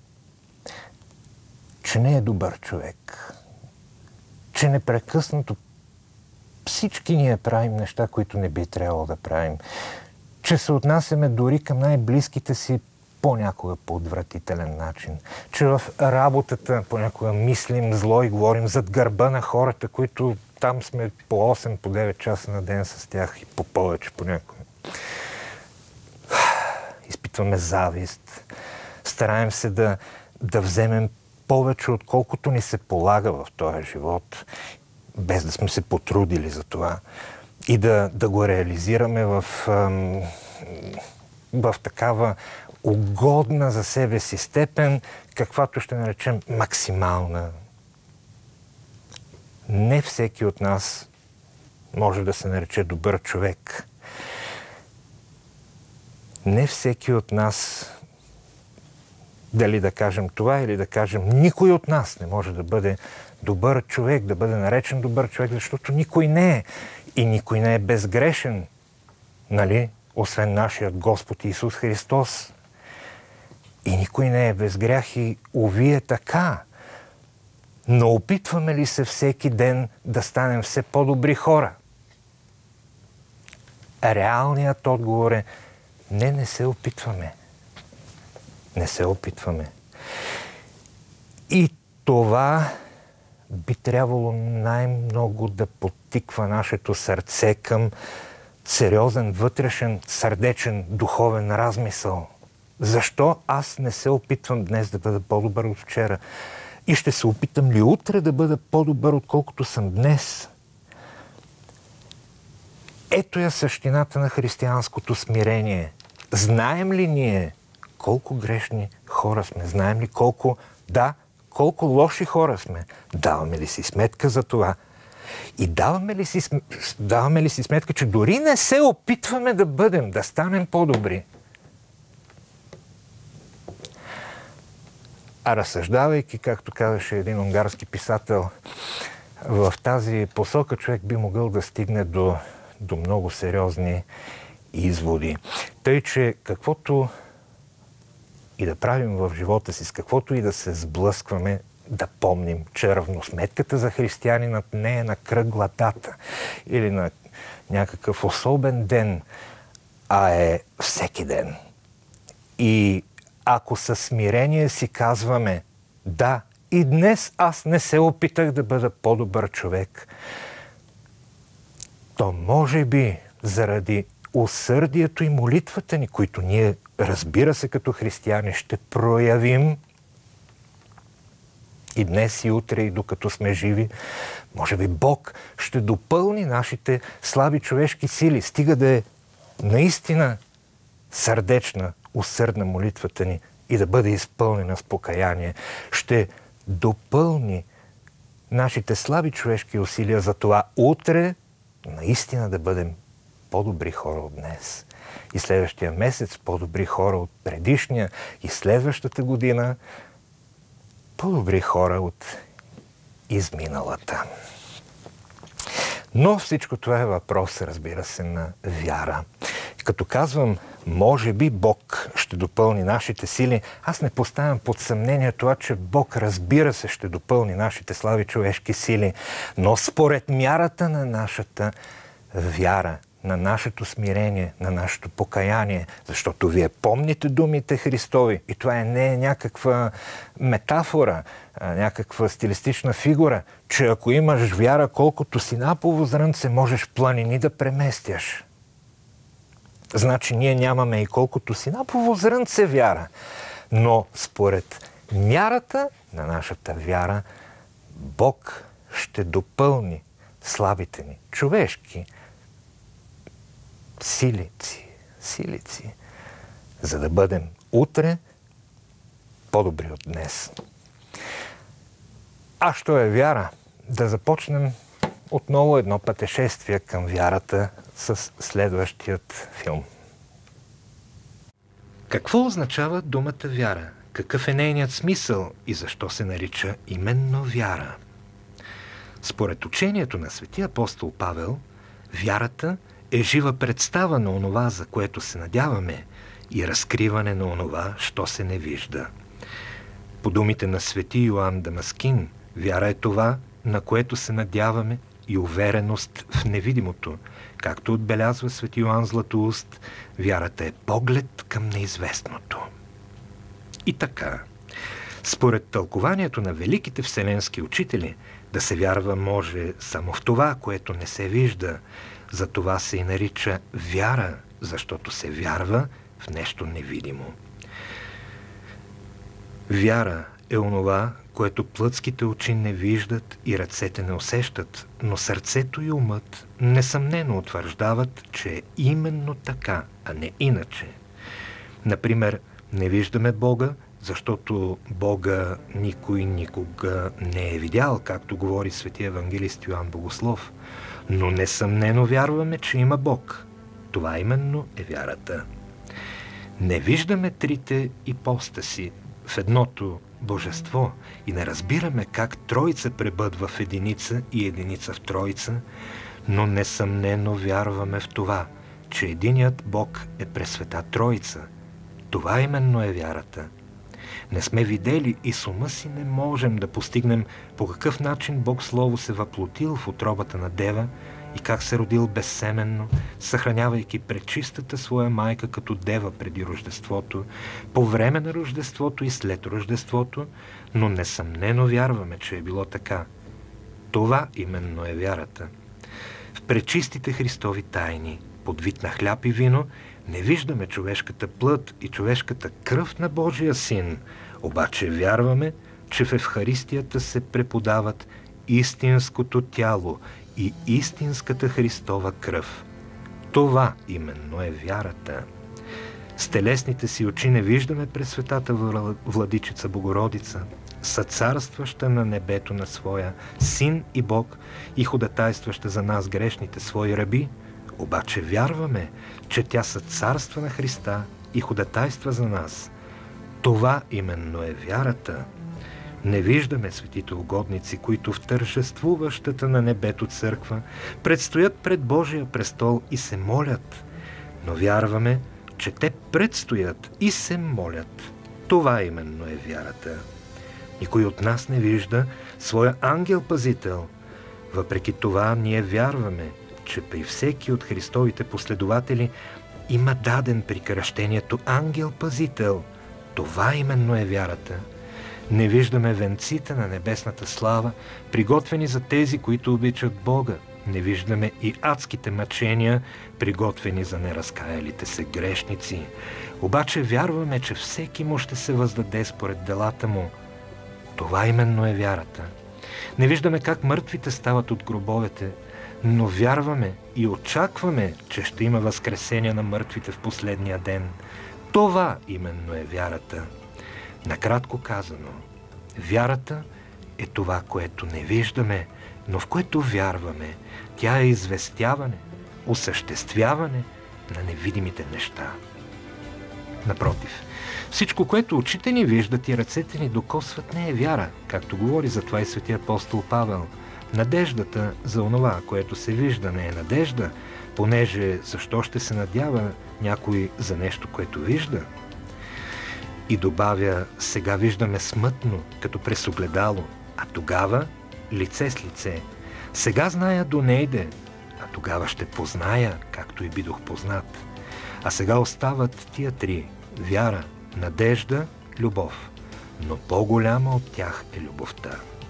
че не е добър човек, че непрекъснато всички ние правим неща, които не би трябвало да правим, че се отнасяме дори към най-близките си понякога по отвратителен начин, че в работата понякога мислим зло и говорим зад гърба на хората, които там сме по 8, по 9 часа на ден с тях и по повече понякога. Изпитваме завист, стараем се да вземем повече, отколкото ни се полага в този живот, без да сме се потрудили за това и да го реализираме в такава угодна за себе си степен, каквато ще наречем максимална. Не всеки от нас може да се нарече добър човек. Не всеки от нас, дали да кажем това или да кажем никой от нас не може да бъде добър човек, да бъде наречен добър човек, защото никой не е. И никой не е безгрешен, нали? Освен нашият Господ Исус Христос. И никой не е без грях и уви е така. Но опитваме ли се всеки ден да станем все по-добри хора? Реалният отговор е не се опитваме. Не се опитваме. И това би трябвало най-много да подтиква нашето сърце към сериозен, вътрешен, сърдечен, духовен размисъл. Защо аз не се опитвам днес да бъда по-добър от вчера? И ще се опитам ли утре да бъда по-добър, отколкото съм днес? Ето я същината на християнското смирение. Знаем ли ние колко грешни хора сме? Знаем ли колко лоши хора сме? Даваме ли си сметка за това? И даваме ли си сметка, че дори не се опитваме да станем по-добри? А разсъждавайки, както казаше един унгарски писател, в тази посока човек би могъл да стигне до много сериозни изводи. Тъй, че каквото и да правим в живота си, с каквото и да се сблъскваме, да помним, че равносметката за християнинът не е на кръгла дата или на някакъв особен ден, а е всеки ден. И ако със смирение си казваме: да, и днес аз не се опитах да бъда по-добър човек, то може би заради усърдието и молитвата ни, които ние, разбира се, като християни ще проявим и днес, и утре, и докато сме живи, може би Бог ще допълни нашите слаби човешки сили, стига да е наистина сърдечна, усърдна молитвата ни и да бъде изпълнена с покаяние. Ще допълни нашите слаби човешки усилия за това утре наистина да бъдем по-добри хора от днес. И следващия месец по-добри хора от предишния, и следващата година по-добри хора от изминалата. Но всичко това е въпрос, разбира се, на вяра. Като казвам, може би Бог ще допълни нашите сили, аз не поставям под съмнение това, че Бог, разбира се, ще допълни нашите слаби човешки сили, но според мярата на нашата вяра, на нашето смирение, на нашето покаяние, защото вие помните думите Христови и това не е някаква метафора, някаква стилистична фигура, че ако имаш вяра колкото синапово зрънце, можеш планини да преместяш. Значи ние нямаме и колкото синапово зрънце вяра, но според мярата на нашата вяра Бог ще допълни слабите ни човешки силици, за да бъдем утре по-добри от днес. А що е вяра? Да започнем отново едно пътешествие към вярата с следващият филм. Какво означава думата вяра? Какъв е нейният смисъл и защо се нарича именно вяра? Според учението на светия апостол Павел, вярата е жива представа на онова, за което се надяваме, и разкриване на онова, що се не вижда. По думите на свети Йоан Дамаскин, вяра е това, на което се надяваме, и увереност в невидимото. Както отбелязва свети Йоан Златоуст, вярата е поглед към неизвестното. И така, според тълкованието на великите вселенски учители, да се вярва може само в това, което не се вижда. За това се и нарича вяра, защото се вярва в нещо невидимо. Вяра е онова, което плътските очи не виждат и ръцете не усещат, но сърцето и умът несъмнено утвърждават, че е именно така, а не иначе. Например, не виждаме Бога, защото Бога никой никога не е видял, както говори светия евангелист Йоан Богослов, но несъмнено вярваме, че има Бог. Това именно е вярата. Не виждаме трите ипостаси в едното божество и не разбираме как Троица пребъдва в единица и единица в Троица, но несъмнено вярваме в това, че единият Бог е Пресвета Троица. Това именно е вярата. Не сме видели и с ума си не можем да постигнем по какъв начин Бог Слово се въплотил в утробата на Дева и как се родил безсеменно, съхранявайки пречистата своя майка като дева преди Рождеството, по време на Рождеството и след Рождеството, но несъмнено вярваме, че е било така. Това именно е вярата. В пречистите Христови тайни, под вид на хляб и вино, не виждаме човешката плът и човешката кръв на Божия Син, обаче вярваме, че в Евхаристията се преподават истинското тяло и истинската Христова кръв. Това именно е вярата. С телесните си очи не виждаме Пресветата Владичица Богородица, съцарстваща на небето на своя Син и Бог и ходатайстваща за нас грешните свои раби, обаче вярваме, че тя съцарства на Христа и ходатайства за нас. Това именно е вярата. Не виждаме светите угодници, които в тържествуващата на небето църква предстоят пред Божия престол и се молят, но вярваме, че те предстоят и се молят. Това именно е вярата. Никой от нас не вижда своя ангел-пазител. Въпреки това ние вярваме, че при всеки от Христовите последователи има даден при кръщението ангел-пазител. Това именно е вярата. Не виждаме венците на небесната слава, приготвени за тези, които обичат Бога. Не виждаме и адските мъчения, приготвени за неразкаялите се грешници. Обаче вярваме, че всеки му ще се въздаде според делата му. Това именно е вярата. Не виждаме как мъртвите стават от гробовете, но вярваме и очакваме, че ще има възкресение на мъртвите в последния ден. Това именно е вярата. Накратко казано, вярата е това, което не виждаме, но в което вярваме. Тя е известяване, осъществяване на невидимите неща. Напротив, всичко, което очите ни виждат и ръцете ни докосват, не е вяра, както говори за това и светия апостол Павел. Надеждата за онова, което се вижда, не е надежда, понеже защо ще се надява някой за нещо, което вижда? И добавя, сега виждаме смътно, като през огледало, а тогава лице с лице. Сега зная донейде, а тогава ще позная, както и бидох познат. А сега остават тия три – вяра, надежда, любов. Но по-голяма от тях е любовта.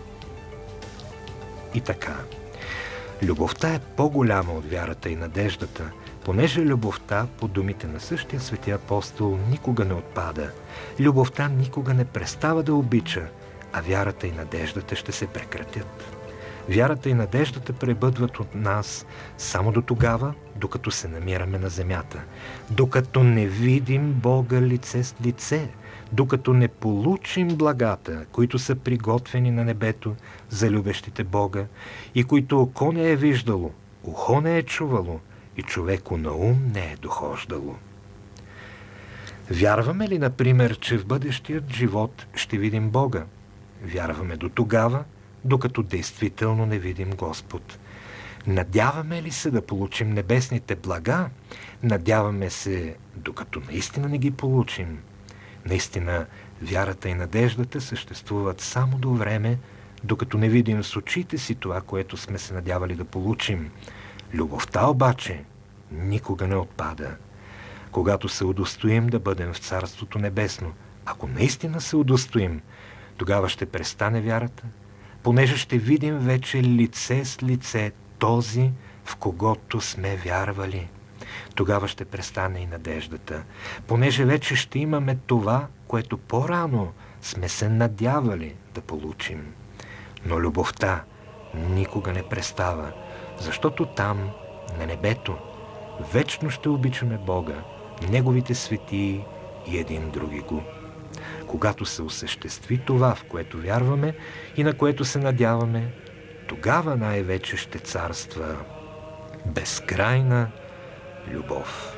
И така, любовта е по-голяма от вярата и надеждата, понеже любовта, по думите на същия свети апостол, никога не отпада. Любовта никога не престава да обича, а вярата и надеждата ще се прекратят. Вярата и надеждата пребъдват от нас само до тогава, докато се намираме на земята, докато не видим Бога лице с лице, докато не получим благата, които са приготвени на небето за любещите Бога и които око не е виждало, ухо не е чувало и човеко на ум не е дохождало. Вярваме ли, например, че в бъдещият живот ще видим Бога? Вярваме до тогава, докато действително не видим Господ. Надяваме ли се да получим небесните блага? Надяваме се, докато наистина не ги получим. Наистина, вярата и надеждата съществуват само до време, докато не видим с очите си това, което сме се надявали да получим. Любовта обаче никога не отпада. Когато се удостоим да бъдем в Царството Небесно, ако наистина се удостоим, тогава ще престане вярата, понеже ще видим вече лице с лице този, в когото сме вярвали. Тогава ще престане и надеждата, понеже вече ще имаме това, което по-рано сме се надявали да получим. Но любовта никога не престава, защото там, на небето, вечно ще обичаме Бога, Неговите светии и един други го. Когато се осъществи това, в което вярваме и на което се надяваме, тогава най-вече ще царства безкрайна любов.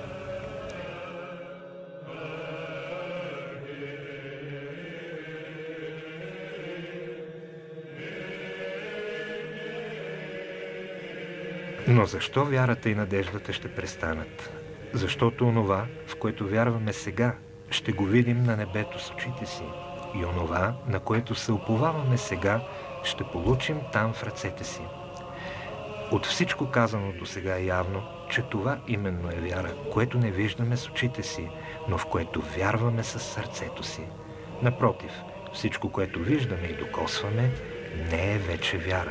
Но защо вярата и надеждата ще престанат? Защото онова, в което вярваме сега, ще го видим на небето с очите си. И онова, на което се уповаваме сега, ще получим там в ръцете си. От всичко казано до сега е явно, че това именно е вяра, което не виждаме с очите си, но в което вярваме с сърцето си. Напротив, всичко, което виждаме и докосваме, не е вече вяра.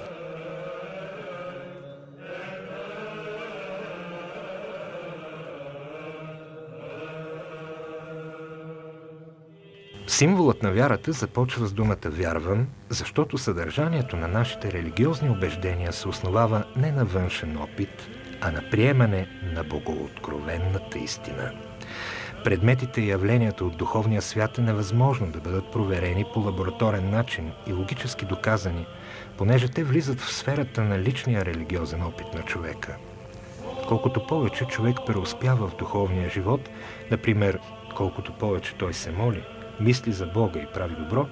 Символът на вярата започва с думата «вярвам», защото съдържанието на нашите религиозни убеждения се основава не на външен опит, а на приемане на богооткровенната истина. Предметите и явленията от духовния свят е невъзможно да бъдат проверени по лабораторен начин и логически доказани, понеже те влизат в сферата на личния религиозен опит на човека. Колкото повече човек преуспява в духовния живот, например, колкото повече той се моли, мисли за Бога и прави добро,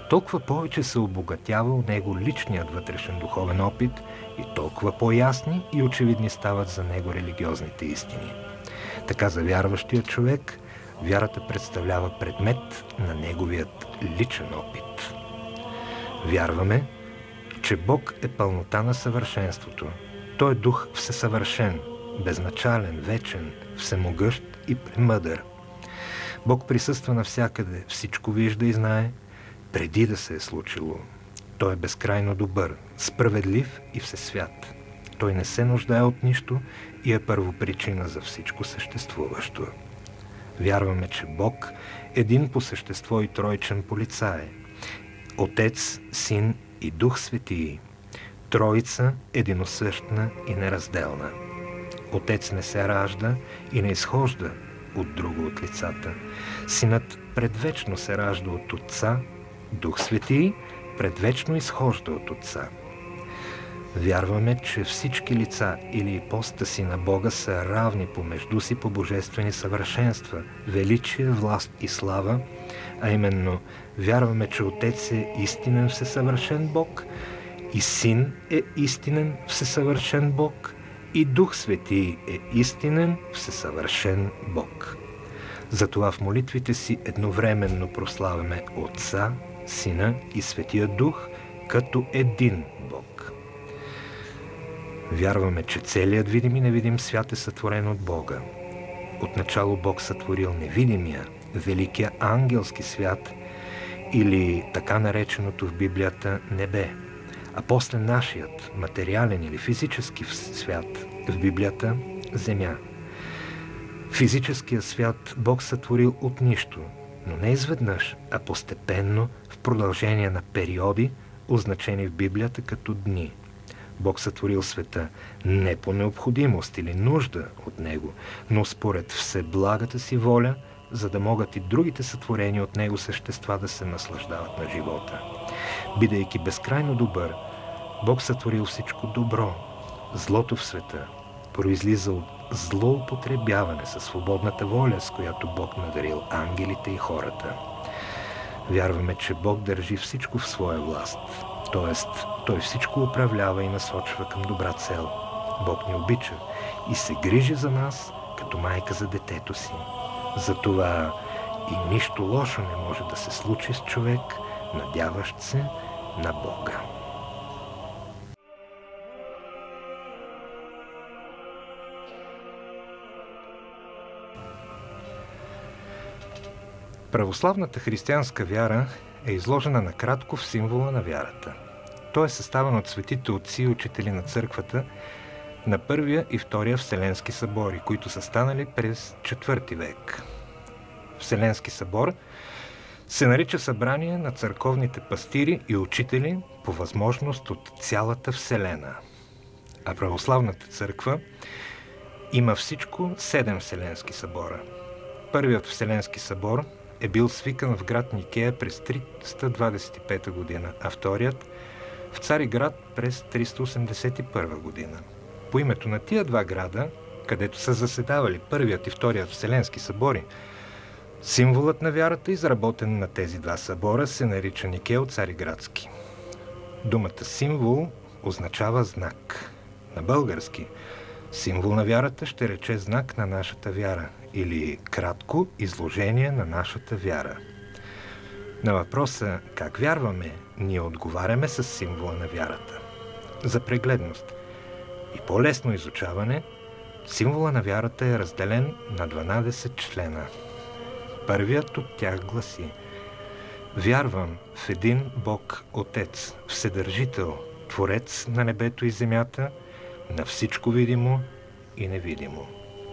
толкова повече се обогатява у него личният вътрешен духовен опит и толкова по-ясни и очевидни стават за него религиозните истини. Така за вярващия човек вярата представлява предмет на неговият личен опит. Вярваме, че Бог е пълнота на съвършенството. Той е дух всесъвършен, безначален, вечен, всемогъщ и премъдър. Бог присъства навсякъде, всичко вижда и знае, преди да се е случило. Той е безкрайно добър, справедлив и всесвят. Той не се нуждае от нищо и е първопричина за всичко съществуващо. Вярваме, че Бог един по същество и тройчен полицай. Отец, Син и Дух Светий. Троица единосъщна и неразделна. Отец не се ражда и не изхожда от друго от лицата. Синът предвечно се ражда от Отца, Дух Светий предвечно изхожда от Отца. Вярваме, че всички лица или ипостаси на Бога са равни помежду си по божествени съвършенства, величие, власт и слава, а именно вярваме, че Отец е истинен всесъвършен Бог, и Син е истинен всесъвършен Бог, и Дух Светий е истинен всесъвършен Бог. Затова в молитвите си едновременно прославяме Отца, Сина и Светия Дух като един Бог. Вярваме, че целият видим и невидим свят е сътворен от Бога. Отначало Бог сътворил невидимия, великия ангелски свят или така нареченото в Библията небе, а после нашият материален или физически свят в Библията земя. Физическия свят Бог сътворил от нищо, но не изведнъж, а постепенно в продължение на периоди, означени в Библията като дни. Бог сътворил света не по необходимост или нужда от него, но според всеблагата си воля, за да могат и другите сътворени от него същества да се наслаждават на живота. Бидейки безкрайно добър, Бог сътворил всичко добро. Злото в света произлиза от злоупотребяване със свободната воля, с която Бог надарил ангелите и хората. Вярваме, че Бог държи всичко в своя власт, т.е. Той всичко управлява и насочва към добра цел. Бог ни обича и се грижи за нас, като майка за детето си. Затова и нищо лошо не може да се случи с човек, надяващ се на Бога. Православната християнска вяра е изложена накратко в символа на вярата. Той е съставен от светите отци и учители на църквата на Първия и Втория Вселенски събори, които са станали през IV век. Вселенски събор се нарича събрание на църковните пастири и учители по възможност от цялата Вселена. А православната църква има всичко 7 Вселенски събора. Първият Вселенски събор е бил свикан в град Никея през 325 година, а вторият в Цариград през 381 година. По името на тия два града, където са заседавали първият и вторият Вселенски събори, символът на вярата, изработен на тези два събора, се нарича Никео-Цариградски. Думата символ означава знак. На български символ на вярата ще рече знак на нашата вяра или кратко изложение на нашата вяра. На въпроса как вярваме, ние отговаряме с символа на вярата. За прегледност и по-лесно изучаване, символа на вярата е разделен на 12 члена. Първият от тях гласи: вярвам в един Бог Отец, Вседържител, Творец на небето и земята, на всичко видимо и невидимо.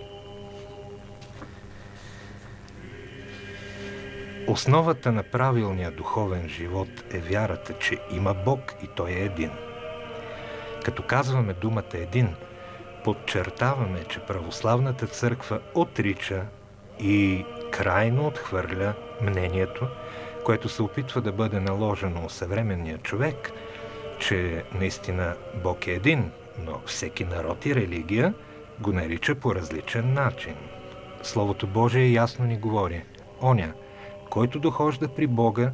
Основата на правилния духовен живот е вярата, че има Бог и Той е един. Като казваме думата един, подчертаваме, че православната църква отрича и крайно отхвърля мнението, което се опитва да бъде наложено у съвременния човек, че наистина Бог е един, но всеки народ и религия го нарича по различен начин. Словото Божие ясно ни говори: оня, който дохожда при Бога,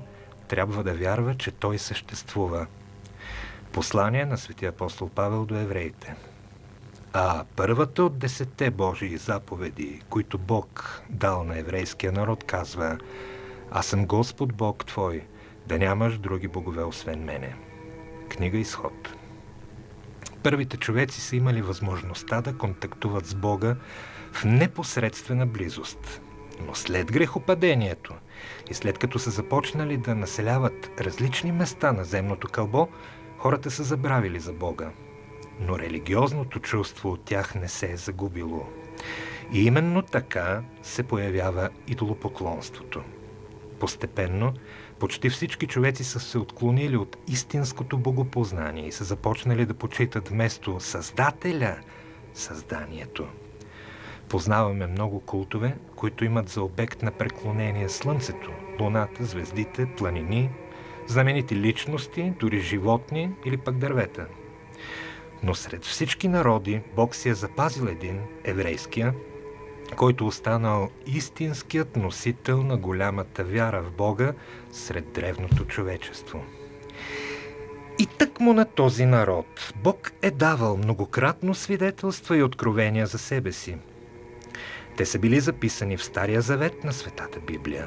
трябва да вярва, че Той съществува. Послание на светия апостол Павел до евреите. А първата от 10 Божии заповеди, които Бог дал на еврейския народ, казва: Аз съм Господ Бог твой, да нямаш други богове освен мене. Книга Изход. Първите човеци са имали възможността да контактуват с Бога в непосредствена близост. Но след грехопадението и след като са започнали да населяват различни места на земното кълбо, хората са забравили за Бога. Но религиозното чувство от тях не се е загубило. И именно така се появява идолопоклонството. Постепенно почти всички човеци са се отклонили от истинското богопознание и са започнали да почитат вместо Създателя създанието. Познаваме много култове, които имат за обект на преклонение Слънцето, Луната, звездите, планини, знаменити личности, дори животни или пък дървета. Но сред всички народи Бог си е запазил един, еврейския, който останал истинският носител на голямата вяра в Бога сред древното човечество. И тъкмо на този народ Бог е давал многократно свидетелства и откровения за себе си. Те са били записани в Стария завет на Светата Библия.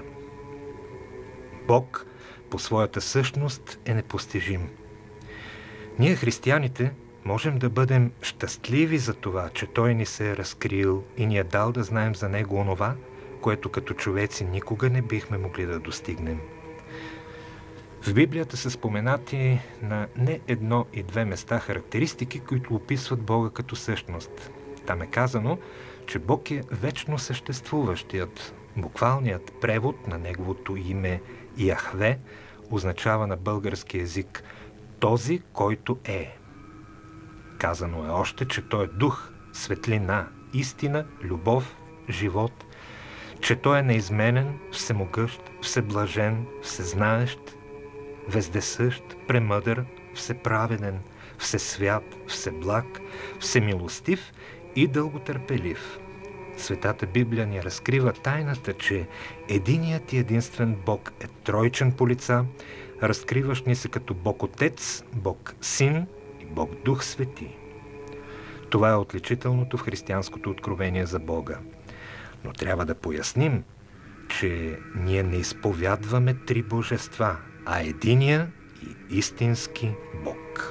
Бог по своята същност е непостижим. Ние, християните, можем да бъдем щастливи за това, че Той ни се е разкрил и ни е дал да знаем за Него онова, което като човеци никога не бихме могли да достигнем. В Библията са споменати на не едно и две места характеристики, които описват Бога като същност. Там е казано, че Бог е вечно съществуващият. Буквалният превод на Неговото име Яхве означава на български език този, който е. Казано е още, че Той е дух, светлина, истина, любов, живот, че Той е неизменен, всемогъщ, всеблажен, всезнаещ, вездесъщ, премъдър, всеправеден, всесвят, всеблаг, всемилостив и дълготърпелив. Светата Библия ни разкрива тайната, че единият и единствен Бог е тройчен по лица, разкриващ ни се като Бог Отец, Бог Син и Бог Дух Свети. Това е отличителното в християнското откровение за Бога. Но трябва да поясним, че ние не изповядваме три божества, а единия и истински Бог.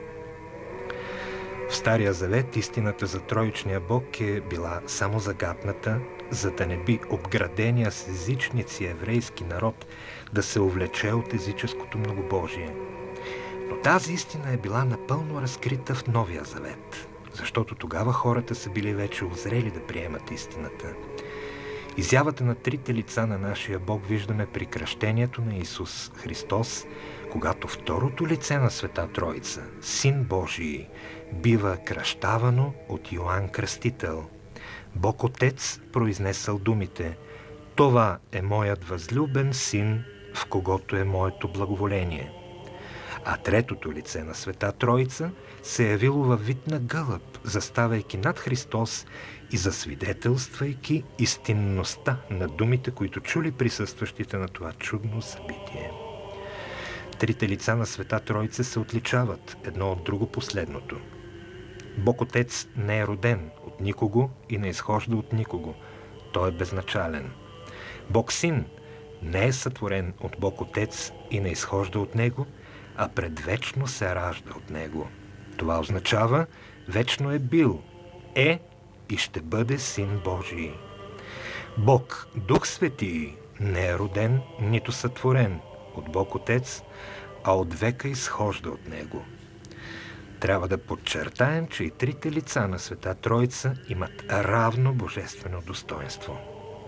В Стария завет истината за троичния Бог е била само загатната, за да не би обградения с езичници еврейски народ да се увлече от езическото многобожие. Но тази истина е била напълно разкрита в Новия завет, защото тогава хората са били вече озрели да приемат истината. Изявата на трите лица на нашия Бог виждаме при кръщението на Исус Христос, когато второто лице на Света Троица, Син Божий, бива кръщавано от Йоан Кръстител. Бог Отец произнесъл думите: „Това е моят възлюбен син, в когото е моето благоволение“. А третото лице на Света Троица се е явило във вид на гълъб, заставайки над Христос и засвидетелствайки истинността на думите, които чули присъстващите на това чудно събитие. Трите лица на Света Троица се отличават едно от друго последното. Бог Отец не е роден от никого и не изхожда от никого. Той е безначален. Бог Син не е сътворен от Бог Отец и не изхожда от Него, а предвечно се ражда от Него. Това означава, вечно е бил, е и ще бъде Син Божий. Бог, Дух Свети, не е роден, нито сътворен от Бог Отец, а от века изхожда от Него. Трябва да подчертаем, че и трите лица на Света Троица имат равно божествено достоинство.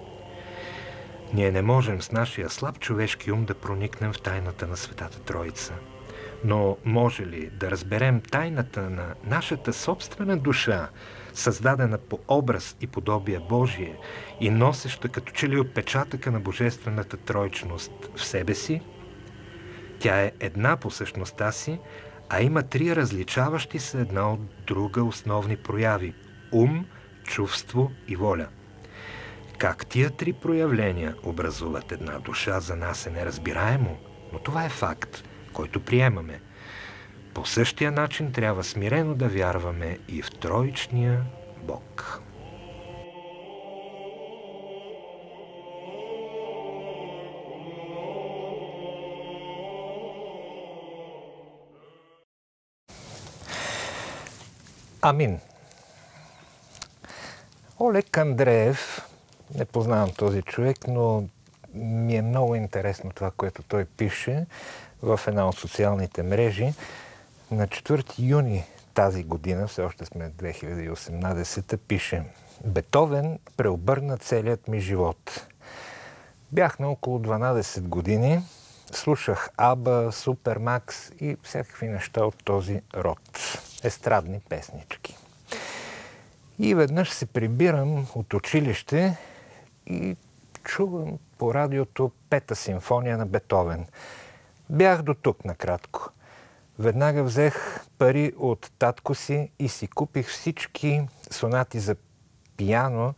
Ние не можем с нашия слаб човешки ум да проникнем в тайната на Светата Троица. Но може ли да разберем тайната на нашата собствена душа, създадена по образ и подобие Божие и носеща като че ли отпечатъка на божествената тройчност в себе си? Тя е една по същността си, а има три различаващи се една от друга основни прояви – ум, чувство и воля. Как тия три проявления образуват една душа, за нас е неразбираемо, Но това е факт, който приемаме. По същия начин трябва смирено да вярваме и в троичния Бог. Амин. Олег Андреев, не познавам този човек, но ми е много интересно това, което той пише в една от социалните мрежи. На 4 юни тази година, все още сме 2018, пише: Бетовен преобърна целият ми живот. Бях на около 12 години, слушах Аба, Супермакс и всякакви неща от този род. Естрадни песнички. И веднъж се прибирам от училище и чувам по радиото Пета симфония на Бетовен. Бях до тук накратко. Веднага взех пари от татко си и си купих всички сонати за пиано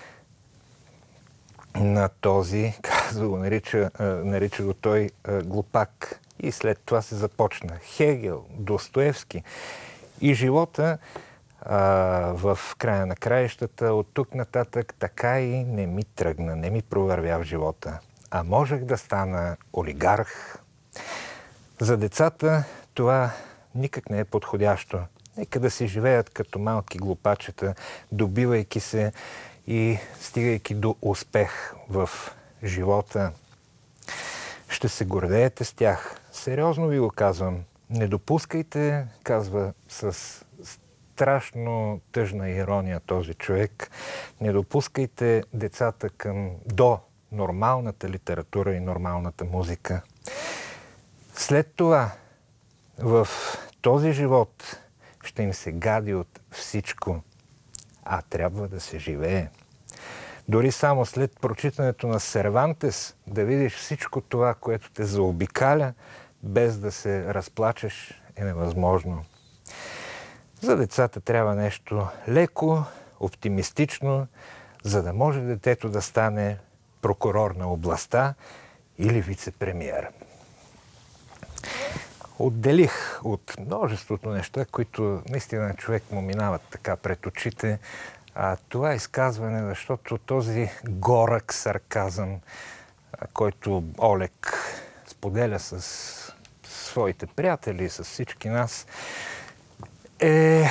на този, казва го, нарича го той глупак. И след това се започна Хегел, Достоевски. И живота в края на краищата от тук нататък така и не ми тръгна, не ми провървя в живота. А можех да стана олигарх. За децата това никак не е подходящо. Нека да си живеят като малки глупачета, добивайки се и стигайки до успех в живота. Ще се гордеете с тях. Сериозно ви го казвам. Не допускайте, казва с страшно тъжна ирония този човек, не допускайте децата до нормалната литература и нормалната музика. След това в този живот ще им се гади от всичко, а трябва да се живее. Дори само след прочитането на Сервантес да видиш всичко това, което те заобикаля, без да се разплачеш, е невъзможно. За децата трябва нещо леко, оптимистично, за да може детето да стане прокурор на областта или вице-премиер. Отделих от множеството неща, които наистина човек му минават така пред очите, това изказване, защото този горък сарказъм, който Олег споделя с своите приятели, с всички нас, е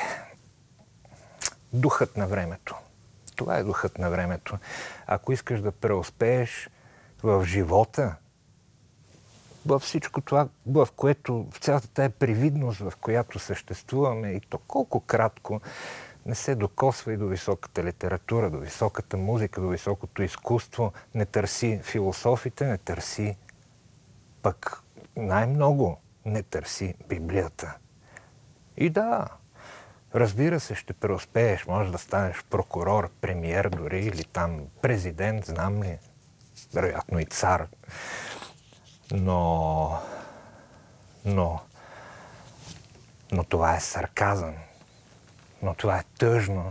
духът на времето. Това е духът на времето. Ако искаш да преуспееш в живота, във всичко това, в цялата тая привидност, в която съществуваме, и то колко кратко, не се докосва и до високата литература, до високата музика, до високото изкуство, не търси философите, не търси пък най-много не търси Библията. И да, разбира се, ще преуспееш, може да станеш прокурор, премиер дори, или там президент, знам ли, вероятно и цар. Но това е сарказъм. Но това е тъжно.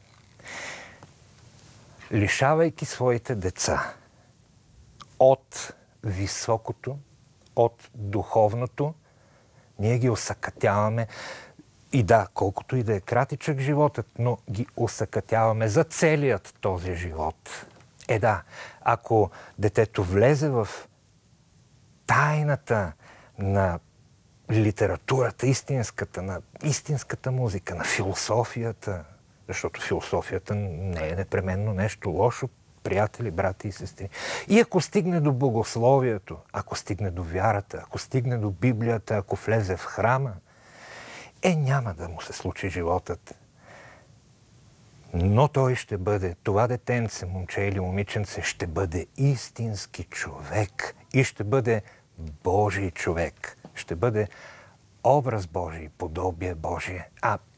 Лишавайки своите деца от високото, от духовното, ние ги осакатяваме. И да, колкото и да е кратичък животът, но ги осакатяваме за целият този живот. Да, ако детето влезе в тайната на литературата, на истинската музика, на философията, защото философията не е непременно нещо лошо, приятели, брати и сестри. И ако стигне до богословието, ако стигне до вярата, ако стигне до Библията, ако влезе в храма, няма да му се случи животът. Но той ще бъде, това детенце, момче или момиченце, ще бъде истински човек и ще бъде Божий човек. Ще бъде образ Божий, подобие Божие.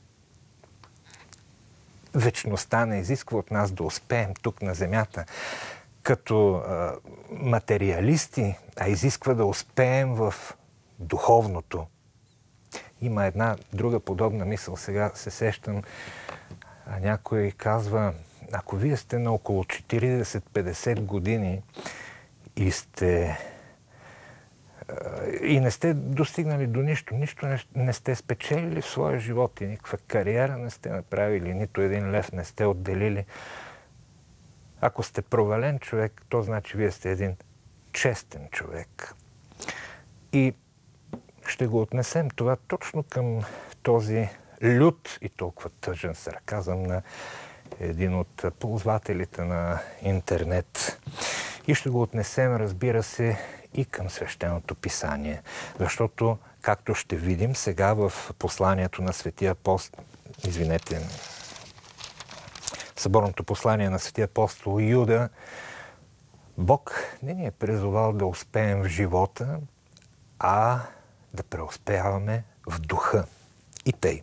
Вечността не изисква от нас да успеем тук на земята като материалисти, а изисква да успеем в духовното. Има една друга подобна мисъл, сега се сещам. Някой казва, ако вие сте на около 40-50 години и сте и не сте достигнали до нищо, не сте спечелили в своя живот и никаква кариера не сте направили, нито един лев не сте отделили. Ако сте провален човек, то значи вие сте един честен човек. И ще го отнесем това точно към този лют и толкова тъжен сарказъм на един от ползвателите на интернет. И ще го отнесем, разбира се, и към Свещеното писание. Защото, както ще видим сега в посланието на Светия апостол, съборното послание на Светия апостол Юда, Бог не ни е призовал да успеем в живота, а да преуспяваме в духа. И тъй.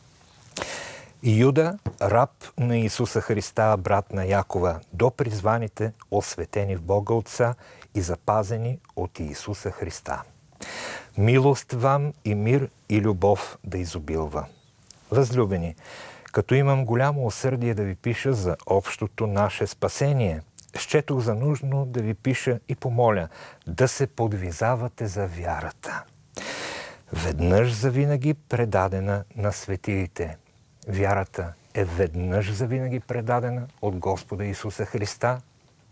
Юда, раб на Исуса Христа, брат на Якова, до призваните, осветени в Бога Отца и запазени от Исуса Христа. Милост вам и мир и любов да изобилва. Възлюбени, като имам голямо усърдие да ви пиша за общото наше спасение, счетох за нужно да ви пиша и помоля да се подвизавате за вярата. Веднъж завинаги предадена на светиите. Вярата е веднъж завинаги предадена от Господа Исуса Христа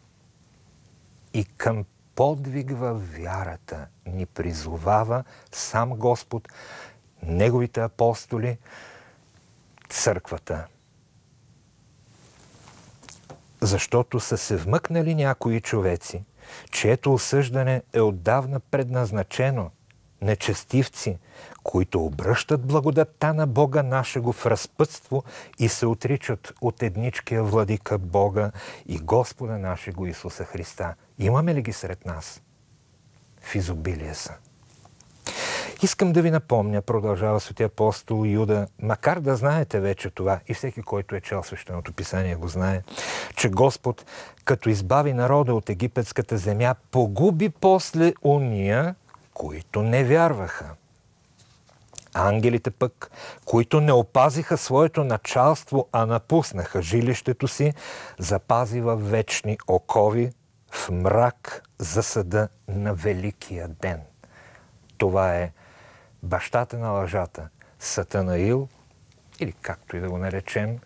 и към подвиг във вярата ни призовава сам Господ, Неговите апостоли, църквата. Защото са се вмъкнали някои човеци, чието осъждане е отдавна предназначено, нечестивци, които обръщат благодатта на Бога нашего в разпътство и се отричат от едничкия владика Бога и Господа нашего Исуса Христа. Имаме ли ги сред нас? В изобилие са. Искам да ви напомня, продължава Светия апостол Юда, макар да знаете вече това, и всеки, който е чел Свещеното писание го знае, че Господ, като избави народа от египетската земя, погуби после уния, които не вярваха. Ангелите пък, които не опазиха своето началство, а напуснаха жилището си, запази във вечни окови в мрак за съда на Великия ден. Това е бащата на лъжата, Сатанаил, или както и да го наречем,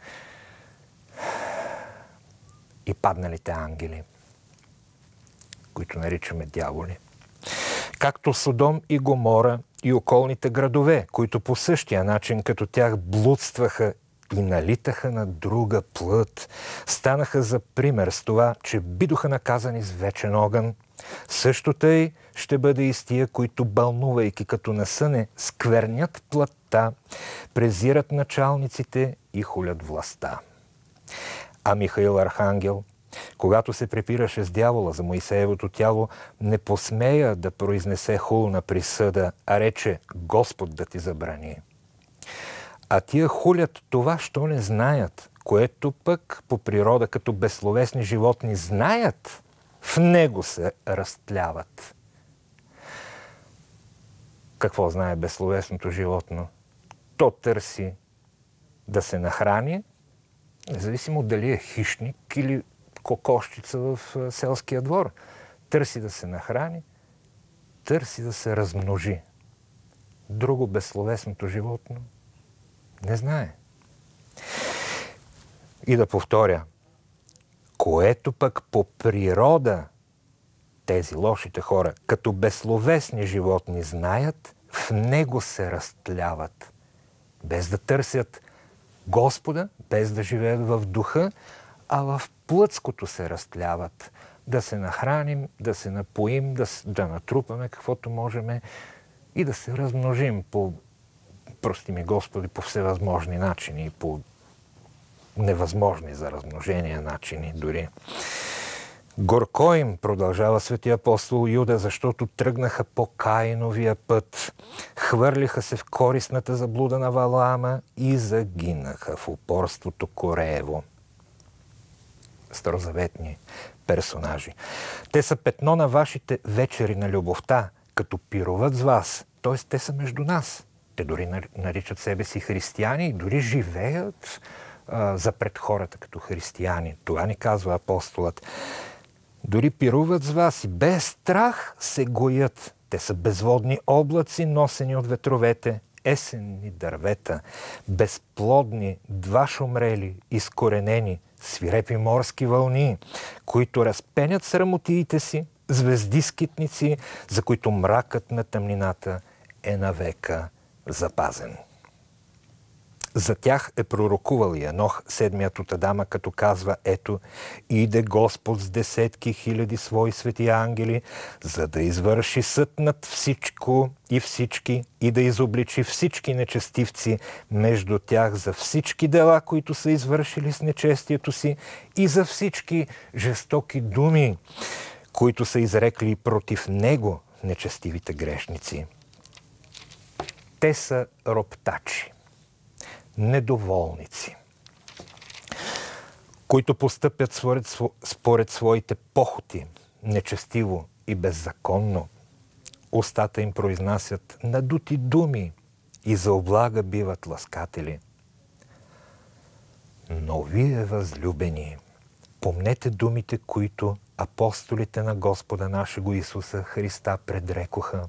и падналите ангели, които наричаме дяволи. Както Содом и Гомора и околните градове, които по същия начин като тях блудстваха и налитаха на друга плът, станаха за пример с това, че бидоха наказани с вечен огън. Също тъй ще бъде и с тия, които бълнувайки като насъне, сквернят плътта, презират началниците и хулят властта. А Михаил Архангел, когато се препираше с дявола за Моисеевото тяло, не посмея да произнесе хулна присъда, а рече: Господ да ти забрани. А тия хулят това, що не знаят, което пък по природа като безсловесни животни знаят, в него се разтляват. Какво знае безсловесното животно? То търси да се нахрани, независимо дали е хищник или кокошчица в селския двор. Търси да се нахрани, търси да се размножи. Друго безсловесното животно не знае. И да повторя, което пък по природа тези лошите хора, като безсловесни животни знаят, в него се разтляват, без да търсят Господа, без да живеят в духа, а в плътското се разтляват. Да се нахраним, да се напоим, да натрупаме каквото можем и да се размножим по, прости ми Господи, по всевъзможни начини, по невъзможни за размножение начини дори. Горко им, продължава Светия апостол Юда, защото тръгнаха по Каиновия път, хвърлиха се в користната заблуда на Валаама и загинаха в упорството Кореево. Старозаветни персонажи. Те са петно на вашите вечери на любовта, като пируват с вас, т.е. те са между нас. Те дори наричат себе си християни и дори живеят за пред хората като християни. Това ни казва апостолът. Дори пируват с вас и без страх се гоят Те са безводни облаци, носени от ветровете, есенни дървета, безплодни, два шумрели, изкоренени, свирепи морски вълни, които разпенят срамотиите си, звезди скитници, за които мракът на тъмнината е навека запазен. За тях е пророкувал и Енох, седмият от Адама, като казва: ето, иде Господ с десетки хиляди свои свети ангели, за да извърши съд над всичко и всички и да изобличи всички нечестивци между тях за всички дела, които са извършили с нечестието си, и за всички жестоки думи, които са изрекли против него нечестивите грешници. Те са роптачи, недоволници, които постъпят според своите похоти, нечестиво и беззаконно. Устата им произнасят надути думи и за облага биват ласкатели. Но вие, възлюбени, помнете думите, които апостолите на Господа нашего Исуса Христа предрекоха.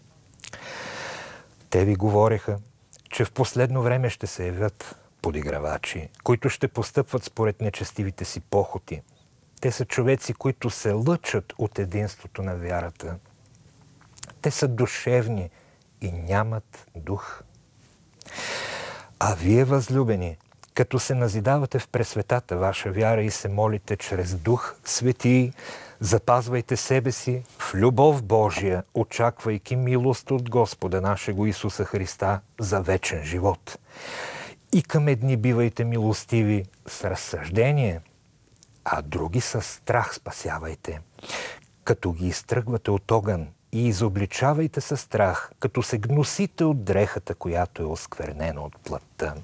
Те ви говореха, че в последно време ще се явят подигравачи, които ще постъпват според нечестивите си похоти. Те са човеци, които се лъчат от единството на вярата. Те са душевни и нямат дух. А вие, възлюбени, като се назидавате в пресветата ваша вяра и се молите чрез Дух Свети, запазвайте себе си в любов Божия, очаквайки милост от Господа нашего Исуса Христа за вечен живот. И към едни бивайте милостиви с разсъждение, а други с страх спасявайте, като ги изтръгвате от огън, и изобличавайте със страх, като се гносите от дрехата, която е осквернена от плътта.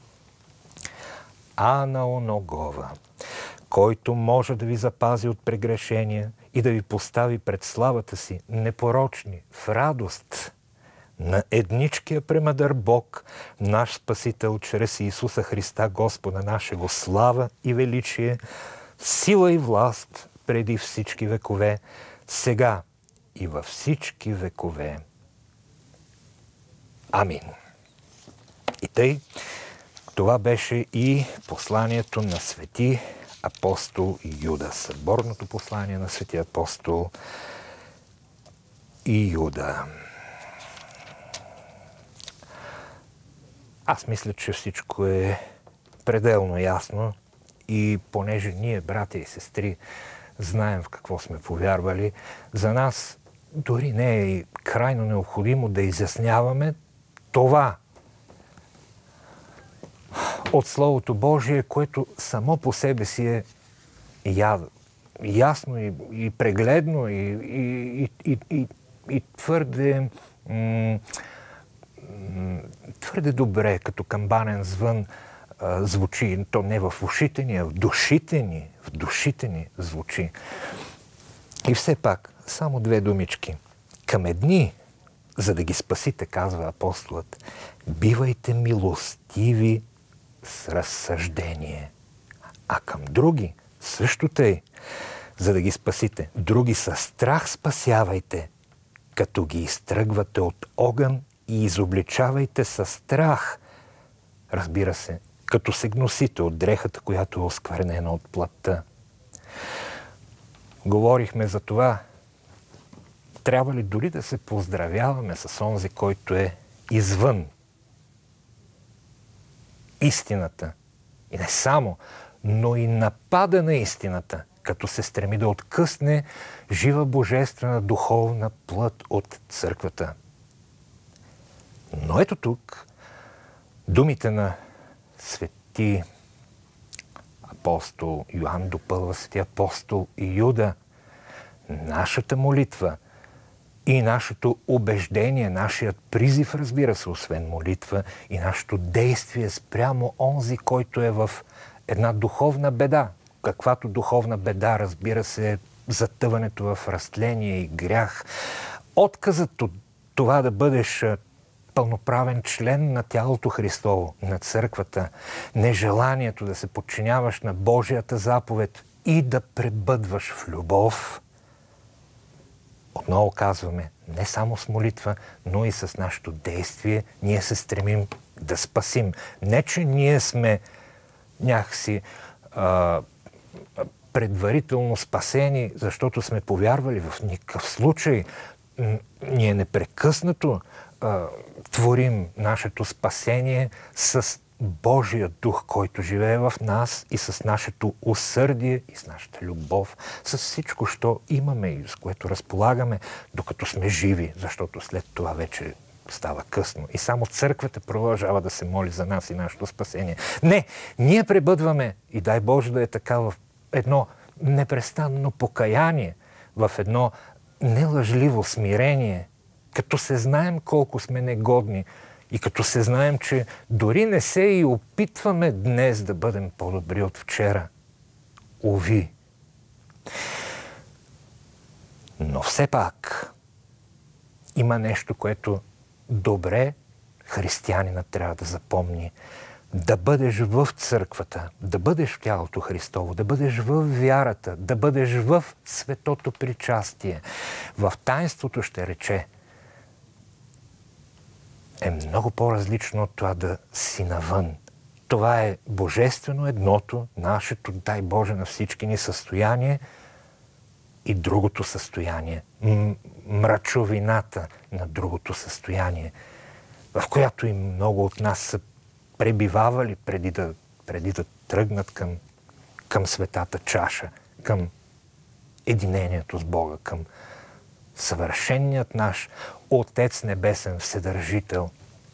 А на оногова, който може да ви запази от прегрешения и да ви постави пред славата си непорочни в радост, на едничкия премъдър Бог, наш Спасител, чрез Исуса Христа, Господа нашего, слава и величие, сила и власт преди всички векове, сега и във всички векове. Амин. И тъй, това беше и посланието на свети апостол Юда. Съборното послание на свети апостол Юда. Аз мисля, че всичко е пределно ясно и понеже ние, братя и сестри, знаем в какво сме повярвали, за нас дори не е и крайно необходимо да изясняваме това от Словото Божие, което само по себе си е ясно и прегледно и твърде добре, като камбанен звън звучи. То не в ушите ни, а в душите ни звучи. И все пак, само две думички. Към едни, за да ги спасите, казва апостолът, бивайте милостиви с разсъждение. А към други, също тъй, за да ги спасите, други със страх спасявайте, като ги изтръгвате от огън и изобличавайте със страх. Разбира се, като се гносите от дрехата, която е осквернена от плътта. Говорихме за това, трябва ли дори да се поздравяваме с онзи, който е извън истината. И не само, но и напада на истината, като се стреми да откъсне жива божествена духовна плът от църквата. Но ето тук думите на свети апостол Йоан допълва свети апостол Юда. Нашата молитва и нашето убеждение, нашият призив, разбира се, освен молитва, и нашето действие спрямо онзи, който е в една духовна беда. Каквато духовна беда, разбира се, е затъването в разтление и грях. Отказът от това да бъдеш пълноправен член на тялото Христово, на църквата, нежеланието да се подчиняваш на Божията заповед и да пребъдваш в любов, Отново казваме, не само с молитва, но и с нашето действие ние се стремим да спасим. Не, че ние сме някакси предварително спасени, защото сме повярвали, в никакъв случай. Ние непрекъснато творим нашето спасение с Божия дух, който живее в нас, и с нашето усърдие, и с нашата любов, с всичко, що имаме и с което разполагаме, докато сме живи, защото след това вече става късно. И само църквата продължава да се моли за нас и нашето спасение. Не, ние пребъдваме, и дай Боже да е така, в едно непрестанно покаяние, в едно нелъжливо смирение, като се знаем колко сме негодни и като се знаем, че дори не се и опитваме днес да бъдем по-добри от вчера. Уви! Но все пак има нещо, което добре християнина трябва да запомни. Да бъдеш в църквата, да бъдеш в тялото Христово, да бъдеш в вярата, да бъдеш в светото причастие. В таинството ще рече, е много по-различно от това да си навън. Това е божествено едното, нашето, дай Боже, на всички ни състояние, и другото състояние, мрачовината на другото състояние, в която и много от нас са пребивавали преди да тръгнат към светата чаша, към единението с Бога, към съвършеният наш Отец Небесен Вседържител.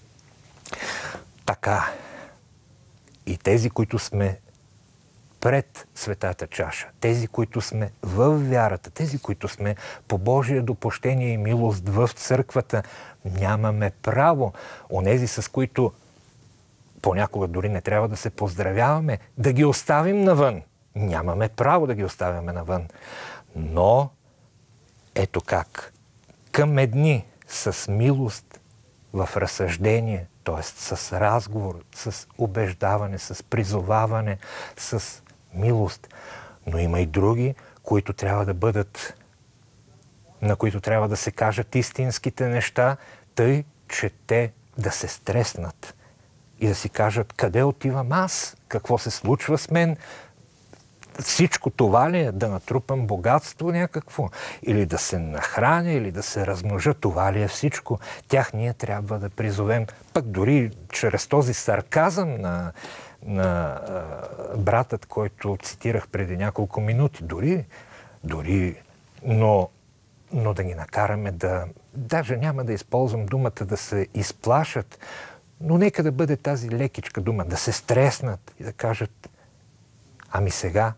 Така и тези, които сме пред светата чаша, тези, които сме в вярата, тези, които сме по Божие допущение и милост в църквата, нямаме право, онези, с които понякога дори не трябва да се поздравяваме, да ги оставим навън. Нямаме право да ги оставяме навън. Но ето как. Към едни с милост в разсъждение, т.е. с разговор, с убеждаване, с призоваване, с милост. Но има и други, които трябва да бъдат, на които трябва да се кажат истинските неща, тъй, че те да се стреснат и да си кажат, къде отивам аз, какво се случва с мен, всичко това ли е, да натрупам богатство някакво, или да се нахраня, или да се размножа, това ли е всичко? Тях ние трябва да призовем, пък дори чрез този сарказъм на братът, който цитирах преди няколко минути, дори, но да ги накараме даже няма да използвам думата да се изплашат, но нека да бъде тази лекичка дума, да се стреснат и да кажат, ами сега,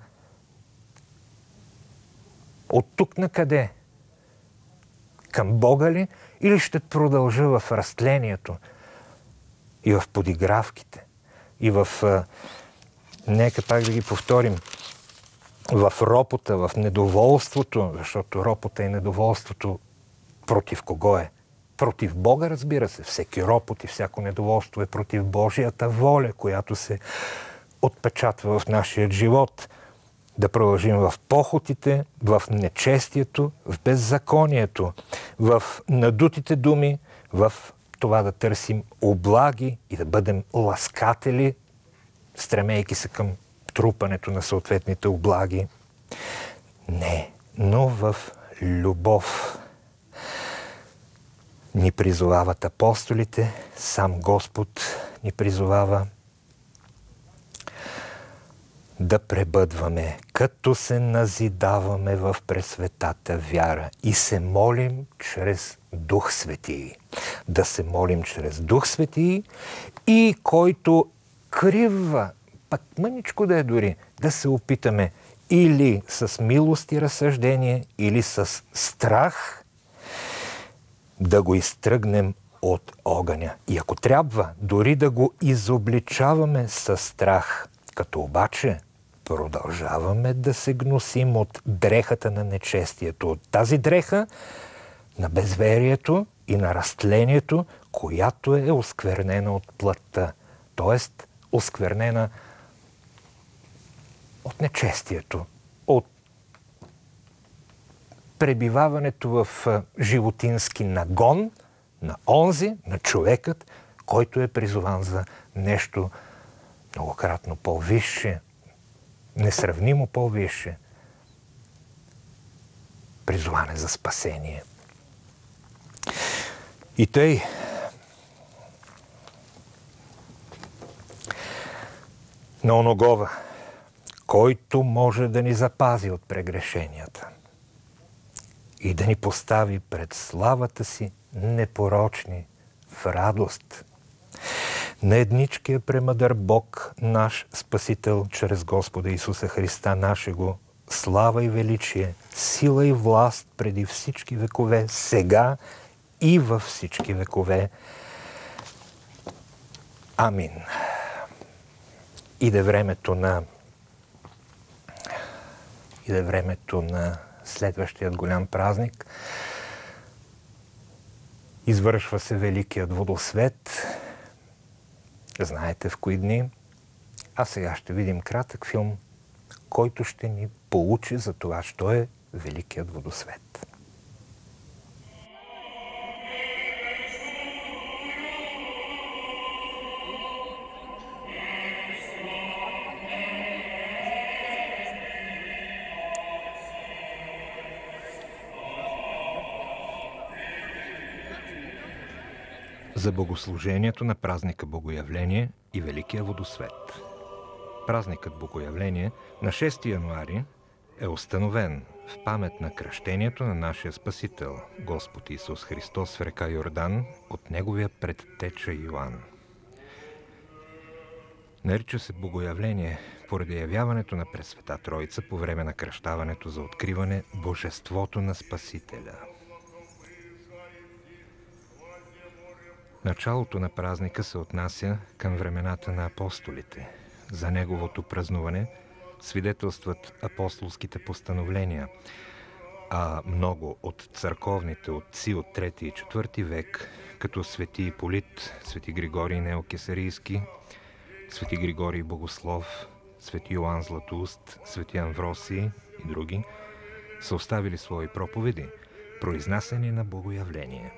от тук на къде? Към Бога ли? Или ще продължа в разтлението и в подигравките и в, нека пак да ги повторим, в ропота, в недоволството, защото ропота и недоволството против кого е? Против Бога, разбира се. Всеки ропот и всяко недоволство е против Божията воля, която се отпечатва в нашия живот. Да продължим в похотите, в нечестието, в беззаконието, в надутите думи, в това да търсим облаги и да бъдем ласкатели, стремейки се към трупането на съответните облаги. Не, но в любов ни призовават апостолите, сам Господ ни призовава да пребъдваме, като се назидаваме в пресветата вяра и се молим чрез Дух Светий. Да се молим чрез Дух Светий и който кривва, пък мъничко да е дори, да се опитаме или с милост и разсъждение, или с страх да го изтръгнем от огъня. И ако трябва, дори да го изобличаваме със страх, като обаче продължаваме да се гносим от дрехата на нечестието, от тази дреха на безверието и на разтлението, която е осквернена от плътта, т.е. осквернена от нечестието, от пребиваването в животински нагон на онзи, на човекът, който е призован за нещо многократно по-висше, несравнимо по-висше. Призоване за спасение. И тъй, на оногова, който може да ни запази от прегрешенията и да ни постави пред славата си непорочни в радост. На едничкия премъдър Бог, наш Спасител, чрез Господа Исуса Христа, нашего, слава и величие, сила и власт преди всички векове, сега и във всички векове. Амин. Иде времето на следващият голям празник. Извършва се Великият водосвет. Знаете в кои дни. А сега ще видим кратък филм, който ще ни поучи за това, що е Великият водосвет. За богослужението на празника Богоявление и Великия водосвет. Празникът Богоявление на 6 януари е установен в памет на кръщението на нашия Спасител, Господ Исус Христос в река Йордан от неговия предтеча Йоан. Нарича се Богоявление поради явяването на Пресвета Троица по време на кръщаването за откриване Божеството на Спасителя. Началото на празника се отнася към времената на апостолите. За неговото празнуване свидетелстват апостолските постановления, а много от църковните отци от 3 и 4 век, като свети Иполит, свети Григорий Неокесарийски, свети Григорий Богослов, свети Йоан Златоуст, свети Амвросий и други, са оставили свои проповеди, произнасяни на Богоявление.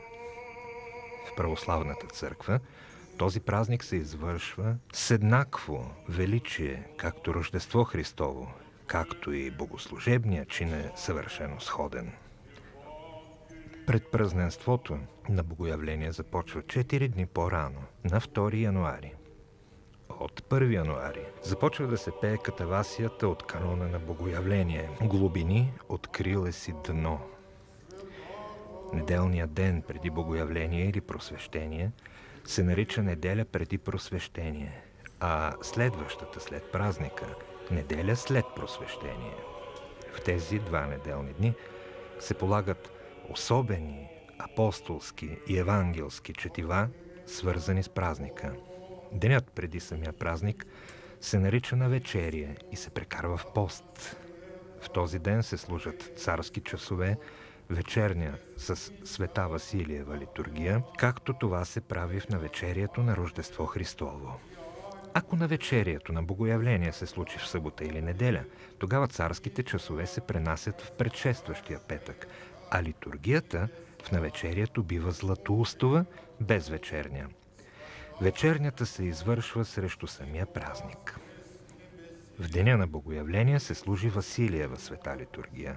В православната църква този празник се извършва с еднакво величие, както Рождество Христово, както и богослужебният чин е съвършено сходен. Предпразненството на Богоявление започва 4 дни по-рано, на 2 януари. От 1 януари започва да се пее катавасията от канона на Богоявление. Глубини откриле си дно. Неделният ден преди Богоявление или просвещение се нарича неделя преди просвещение, а следващата след празника – неделя след просвещение. В тези 2 неделни дни се полагат особени апостолски и евангелски четива, свързани с празника. Денят преди самия празник се нарича навечерие и се прекарва в пост. В този ден се служат царски часове, вечерня с Света Василиева литургия, както това се прави в навечерието на Рождество Христово. Ако навечерието на Богоявление се случи в събота или неделя, тогава царските часове се пренасят в предшестващия петък, а литургията в навечерието бива златоустова, без вечерня. Вечернята се извършва срещу самия празник. В деня на Богоявление се служи Василиева света литургия.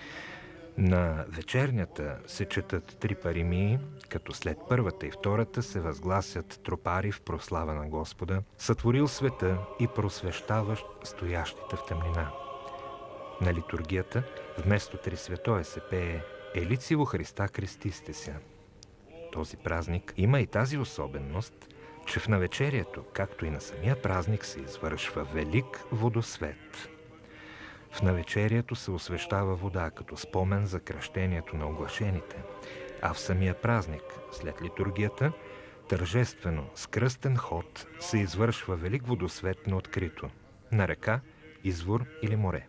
На вечернята се четат 3 паримии, като след първата и втората се възгласят тропари в прослава на Господа, сътворил света и просвещаващ стоящите в тъмнина. На литургията вместо Три светое се пее Елици во Христа крестисте ся. Този празник има и тази особеност, че в навечерието, както и на самия празник, се извършва велик водосвет. В навечерието се освещава вода като спомен за кръщението на оглашените, а в самия празник, след литургията, тържествено с кръстен ход се извършва велик водосвет на открито, на река, извор или море.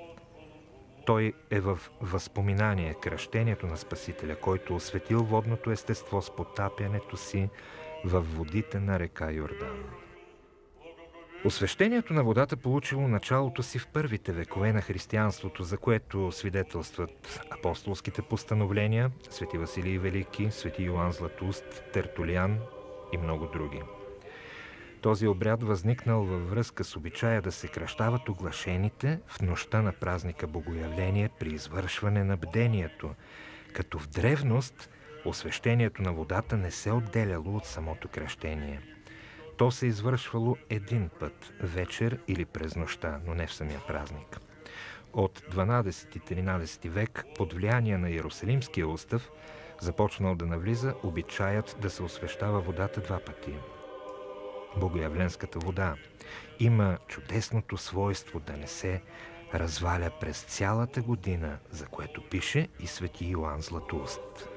Той е в възпоминание кръщението на Спасителя, който осветил водното естество с потапянето си във водите на река Йордан. Освещението на водата получило началото си в първите векове на християнството, за което свидетелстват апостолските постановления, свети Василий Велики, свети Йоан Златуст, Тертулиан и много други. Този обряд възникнал във връзка с обичая да се кръщават оглашените в нощта на празника Богоявление при извършване на бдението, като в древност освещението на водата не се отделяло от самото кръщение. То се извършвало един път, вечер или през нощта, но не в самия празник. От 12-13 век, под влияние на Иерусалимския устав, започнал да навлиза обичаят да се освещава водата два пъти. Богоявленската вода има чудесното свойство да не се разваля през цялата година, за което пише и свети Йоан Златуст.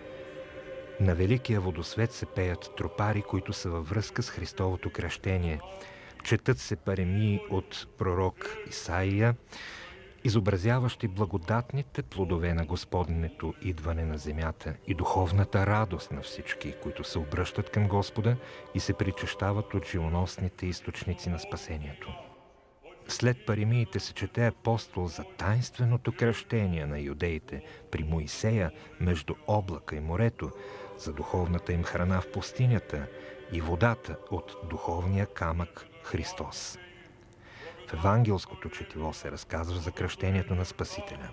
На Великия водосвет се пеят тропари, които са във връзка с Христовото кръщение. Четат се паремии от пророк Исаия, изобразяващи благодатните плодове на Господнето идване на земята и духовната радост на всички, които се обръщат към Господа и се причащават от живоносните източници на спасението. След паремиите се чете апостол за тайнственото кръщение на юдеите при Моисея между облака и морето, за духовната им храна в пустинята и водата от духовния камък Христос. В евангелското четиво се разказва за кръщението на Спасителя.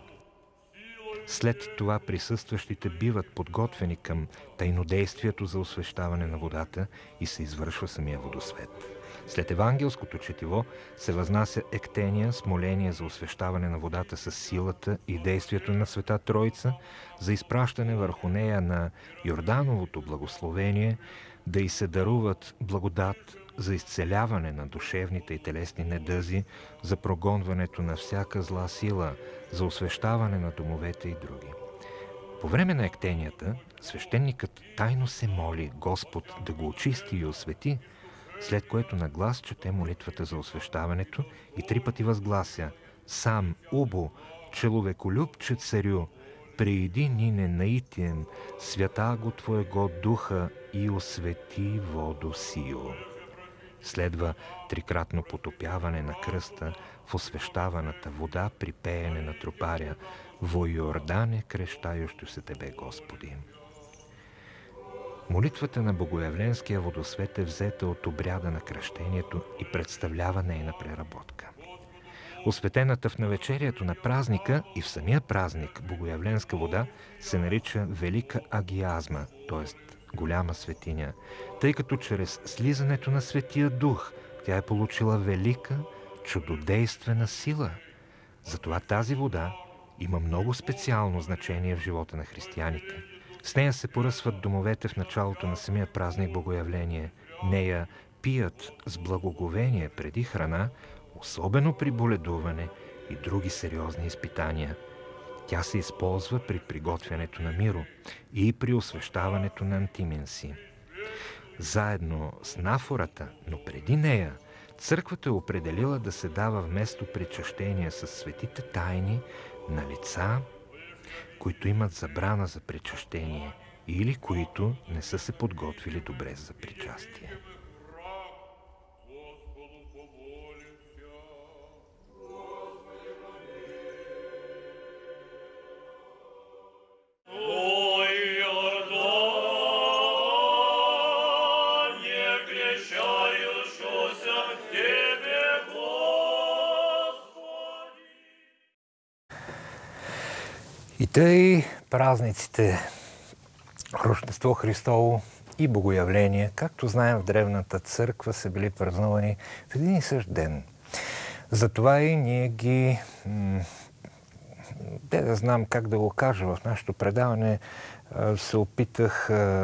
След това присъстващите биват подготвени към тайнодействието за освещаване на водата и се извършва самия водосвет. След евангелското четиво се възнася ектения с моление за освещаване на водата с силата и действието на Света Троица, за изпращане върху нея на Йордановото благословение, да й се даруват благодат за изцеляване на душевните и телесни недъзи, за прогонването на всяка зла сила, за освещаване на домовете и други. По време на ектенията, свещеникът тайно се моли Господ да го очисти и освети, след което на глас чете молитвата за освещаването и 3 пъти възглася: «Сам, убо, человеколюбче царю, прииди нине наитием, святаго Твоего духа и освети воду сио». Следва 3-кратно потопяване на кръста в освещаваната вода при пеене на тропаря «Во Йордане крещающу се Тебе, Господи». Молитвата на Богоявленския водосвет е взета от обряда на кръщението и представлява нейна преработка. Осветената в навечерието на празника и в самия празник Богоявленска вода се нарича Велика Агиазма, т.е. голяма светиня, тъй като чрез слизането на Светия Дух тя е получила велика, чудодействена сила. Затова тази вода има много специално значение в живота на християните. С нея се поръсват домовете в началото на самия празник Богоявление. Нея пият с благоговение преди храна, особено при боледуване и други сериозни изпитания. Тя се използва при приготвянето на миро и при освещаването на антименси. Заедно с нафората, но преди нея, църквата е определила да се дава вместо причащение с светите тайни на лица, които имат забрана за причащение или които не са се подготвили добре за причастие. И тъй празниците Рождество Христово и Богоявление, както знаем в Древната църква, са били празнувани в един и същ ден. Затова и ние ги, да знам как да го кажа, в нашето предаване се опитах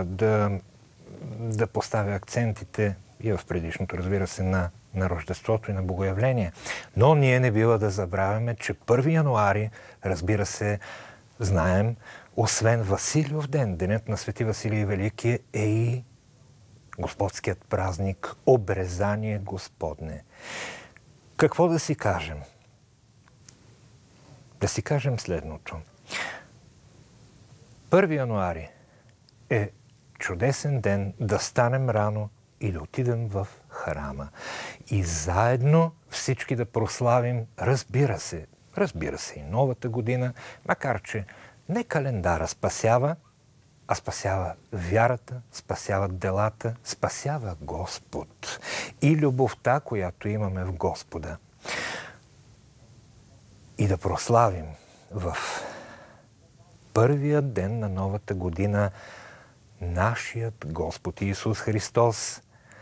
да поставя акцентите и в предишното, разбира се, на Рождеството и на Богоявление. Но ние не бива да забравяме, че 1 януари, разбира се, знаем, освен Василиов ден, денят на Свети Василий Велики, е и Господският празник Обрезание Господне. Какво да си кажем? Да си кажем следното. 1 януари е чудесен ден да станем рано и да отидем в храма. И заедно всички да прославим, разбира се и новата година, макар че не календара спасява, а спасява вярата, спасяват делата, спасява Господ и любовта, която имаме в Господа. И да прославим в първия ден на новата година нашият Господ Исус Христос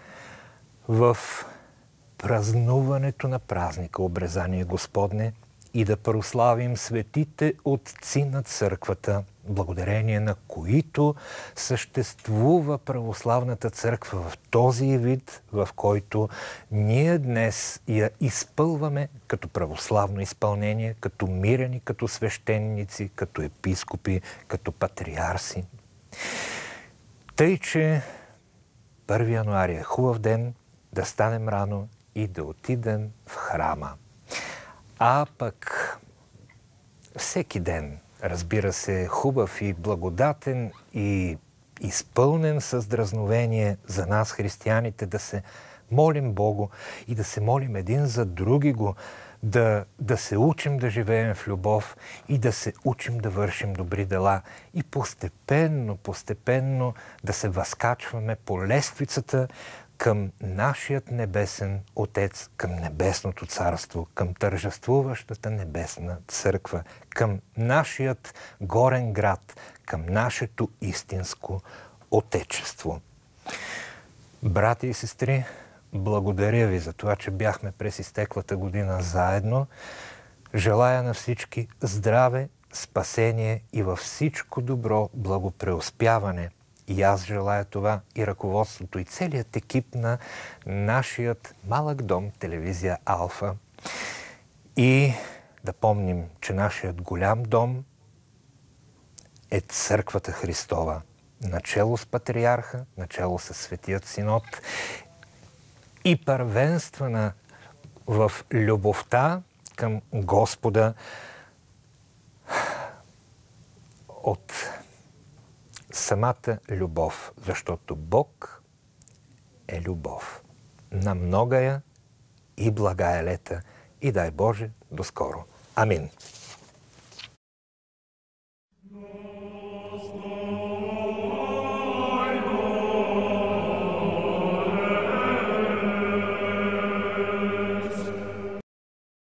в празнуването на празника Обрезание Господне и да прославим светите отци на църквата, благодарение на които съществува православната църква в този вид, в който ние днес я изпълваме като православно изпълнение, като мирени, като свещеници, като епископи, като патриарси. Тъй, че 1 януари е хубав ден да станем рано и да отидем в храма. А пък всеки ден, разбира се, е хубав и благодатен и изпълнен с дразновение за нас, християните, да се молим Богу и да се молим един за други го, да се учим да живеем в любов и да се учим да вършим добри дела и постепенно да се възкачваме по лествицата към нашият небесен Отец, към небесното царство, към тържествуващата небесна църква, към нашият горен град, към нашето истинско Отечество. Брати и сестри, благодаря ви за това, че бяхме през изтеклата година заедно. Желая на всички здраве, спасение и във всичко добро благопреуспяване. И аз желая това и ръководството, и целият екип на нашият малък дом, телевизия Алфа. И да помним, че нашият голям дом е Църквата Христова, начело с Патриарха, начело с Светият Синод и първенствана в любовта към Господа от самата любов, защото Бог е любов. На многая и благая лета и дай Боже до скоро. Амин.